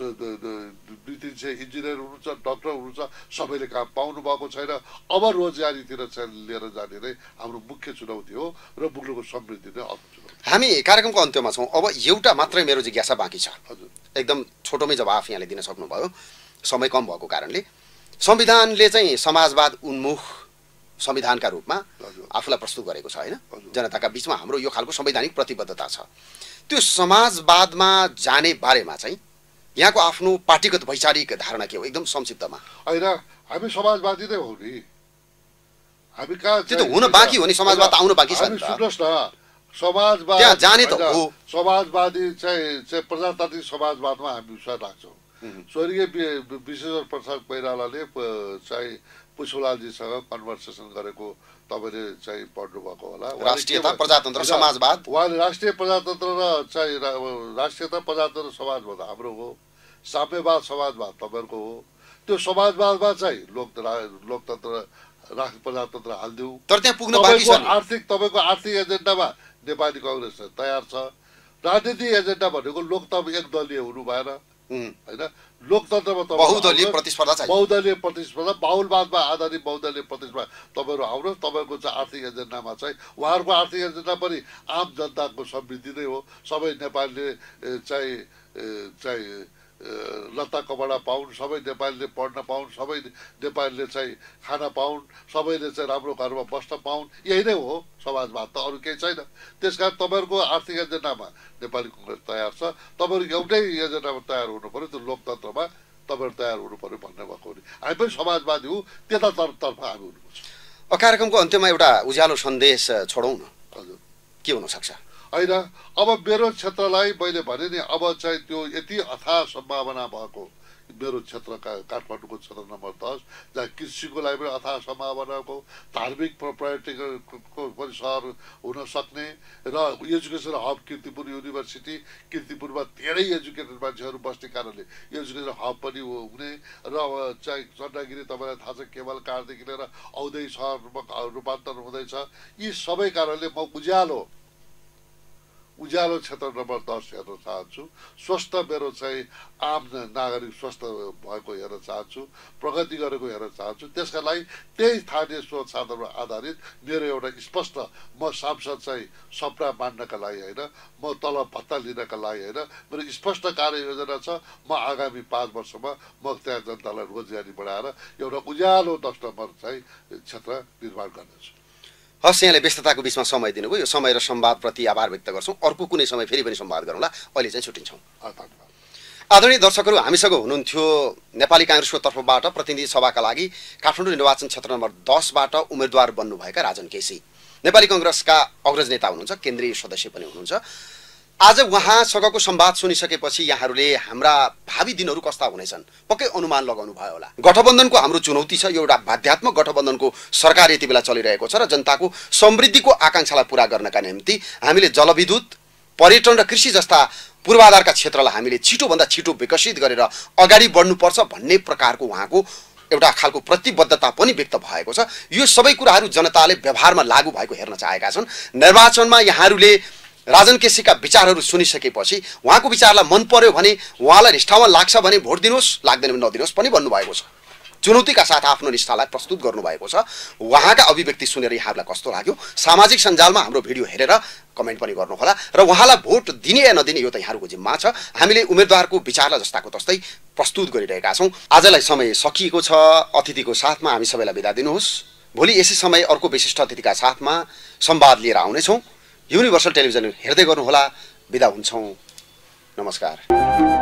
दुई तिन सय इन्जिनियर हुनुहुन्छ, डक्टर हुनुहुन्छ, सबैले काम पाउनु भएको छैन। अब रोजगारीतिर चाहिँ लिएर जाने नै हाम्रो मुख्य चुनौती हो र मुलुकको समृद्धि नै अर्को चुनौती। हामी कार्यक्रमको अन्त्यमा छौँ। अब एउटा मात्रै मेरो जिज्ञासा बाँकी छ। हजुर, एकदम छोटोमै जवाफ यहाँले दिन सक्नुभयो, समय कम भएको कारणले। संविधानले चाहिँ समाजवाद उन्मुख संविधानका रूपमा आफूलाई प्रस्तुत गरेको छ होइन? जनताका बिचमा हाम्रो यो खालको संवैधानिक प्रतिबद्धता छ। त्यो समाजवादमा जाने बारेमा चाहिँ यहाँको आफ्नो पार्टीगत वैचारिक धारणा के हो, एकदम संक्षिप्तमा? होइन, हामी समाजवादी नै हो नि। हामी कहाँ त्यो त हुन बाँकी हो नि, समाजवाद त आउनु बाँकी छ नि। सुन्नुहोस् न, समाजवाद त्यहाँ जाने त हो। समाजवादी चाहिँ चाहिँ प्रजातान्त्रिक समाजवादमा हामी विश्वास राख्छौँ। स्वर्गीय विश्वेश्वर प्रसाद कोइरालाले चाहिँ पुष्पलालजीसँग कन्भर्सेसन गरेको तपाईँले चाहिँ पढ्नुभएको होला। राष्ट्रियता, प्रजातन्त्र, समाजवाद। उहाँले राष्ट्रिय प्रजातन्त्र र चाहिँ राष्ट्रियता, प्रजातन्त्र, समाजवाद हाम्रो हो। साम्यवाद, समाजवाद तपाईँहरूको हो। त्यो समाजवादमा चाहिँ लोक लोकतन्त्र, राष्ट्र प्रजातन्त्र हालिदिउँ। तर त्यहाँ पुग्न बाँकी छ। आर्थिक तपाईँको आर्थिक एजेन्डामा नेपाली कङ्ग्रेस तयार छ। राजनीतिक एजेन्डा भनेको लोकतन्त्र एक दलीय हुनु भएन होइन। लोकतन्त्रमा बहुदलीय प्रतिस्पर्धा चाहियो। बहुदलीय प्रतिस्पर्धा, बाहुलवादमा आधारित बहुदलीय प्रतिस्पर्धा तपाईँहरू आउनुहोस्। तपाईँको चाहिँ आर्थिक एजेन्डामा चाहिँ उहाँहरूको आर्थिक एजेन्डा पनि आम जनताको समृद्धि नै हो। सबै नेपालीले चाहिँ चाहिँ लत्ता कपडा पाउन्, सबै नेपालीले पढ्न पाउन्, सबै नेपालीले चाहिँ खाना पाउन्, सबैले चाहिँ राम्रो घरमा बस्न पाउन्, यही नै हो समाजवाद, त अरू केही छैन। त्यस कारण तपाईँहरूको आर्थिक एजेन्डामा नेपाली कङ्ग्रेस तयार छ। तपाईँहरू एउटै एजेन्डामा तयार हुनु पऱ्यो, त्यो लोकतन्त्रमा तपाईँहरू तयार हुनु पऱ्यो भन्ने भएको हो नि। हामी पनि समाजवादी हौँ, त्यतातर्फ हामी हुनुपर्छ। कार्यक्रमको अन्त्यमा एउटा उज्यालो सन्देश छोडौँ न। हजुर, के हुनसक्छ? होइन, अब मेरो क्षेत्रलाई मैले भने नि, अब चाहिँ त्यो यति अथाह सम्भावना भएको मेरो क्षेत्रका काठमाडौँको क्षेत्र नम्बर दस, जहाँ कृषिको लागि पनि अथाह सम्भावनाको, धार्मिक पर्यटकको पनि सहर हुन सक्ने र एजुकेसन हब कीर्तिपुर युनिभर्सिटी, कीर्तिपुरमा धेरै एजुकेटेड मान्छेहरू बस्ने कारणले एजुकेसन हब पनि हुने र चाहिँ चण्डागिरी तपाईँलाई थाहा छ केवल कारदेखि लिएर औदै सहरमा रूपान्तरण हुँदैछ। यी सबै कारणले म उज्यालो उज्यालो क्षेत्र नम्बर दस हेर्न चाहन्छु। स्वस्थ मेरो चाहिँ आम नागरिक स्वस्थ भएको हेर्न चाहन्छु, प्रगति गरेको हेर्न चाहन्छु। त्यसका लागि त्यही स्थानीय स्रोत साधनमा आधारित मेरो एउटा स्पष्ट, म सांसद चाहिँ सपना मान्नका लागि होइन, म तल भत्ता लिनका लागि होइन, मेरो स्पष्ट कार्ययोजना छ। म आगामी पाँच वर्षमा म त्यहाँ जनतालाई रोजगारी बढाएर एउटा उज्यालो दस नम्बर चाहिँ क्षेत्र निर्माण गर्नेछु। हस्, यहाँले व्यस्तताको बिचमा समय दिनुभयो। यो समय र संवादप्रति आभार व्यक्त गर्छौँ। अर्को कुनै समय फेरि पनि संवाद गरौँला। अहिले चाहिँ छुट्टिन्छौँ। आदरणीय दर्शकहरू, हामीसँग हुनुहुन्थ्यो नेपाली काङ्ग्रेसको तर्फबाट प्रतिनिधि सभाका लागि काठमाडौँ निर्वाचन क्षेत्र नम्बर दसबाट उम्मेदवार बन्नुभएका राजन केसी। नेपाली काङ्ग्रेसका अग्रज नेता हुनुहुन्छ, केन्द्रीय सदस्य पनि हुनुहुन्छ। आज उहाँसँगको संवाद सुनिसकेपछि यहाँहरूले हाम्रा भावी दिनहरू कस्ता हुनेछन् पक्कै अनुमान लगाउनु भयो होला। गठबन्धनको हाम्रो चुनौती छ, यो एउटा बाध्यात्मक गठबन्धनको सरकार यति बेला चलिरहेको छ र जनताको समृद्धिको आकाङ्क्षालाई पुरा गर्नका निम्ति हामीले जलविद्युत, पर्यटन र कृषि जस्ता पूर्वाधारका क्षेत्रलाई हामीले छिटोभन्दा छिटो विकसित गरेर अगाडि बढ्नुपर्छ भन्ने प्रकारको उहाँको एउटा खालको प्रतिबद्धता पनि व्यक्त भएको छ। यो सबै कुराहरू जनताले व्यवहारमा लागू भएको हेर्न चाहेका छन्। निर्वाचनमा यहाँहरूले राजन केसीका विचारहरू सुनिसकेपछि उहाँको विचारलाई मन पर्यो भने, उहाँलाई निष्ठावान लाग्छ भने भोट दिनुहोस्, लाग्दैन भने नदिनुहोस् पनि भन्नुभएको छ। चुनौतीका साथ आफ्नो निष्ठालाई प्रस्तुत गर्नुभएको छ। उहाँका अभिव्यक्ति सुनेर यहाँहरूलाई कस्तो लाग्यो? सामाजिक सञ्जालमा हाम्रो भिडियो हेरेर कमेन्ट पनि गर्नुहोला र उहाँलाई भोट दिने या नदिने यो त यहाँहरूको जिम्मा छ। हामीले उम्मेदवारको विचारलाई जस्ताको तस्तै प्रस्तुत गरिरहेका छौँ। आजलाई समय सकिएको छ। अतिथिको साथमा हामी सबैलाई बिदा दिनुहोस्। भोलि यसै समय अर्को विशिष्ट अतिथिका साथमा संवाद लिएर आउनेछौँ। युनिभर्सल टेलिभिजन हेर्दै गर्नुहोला। बिदा हुन्छौँ। नमस्कार।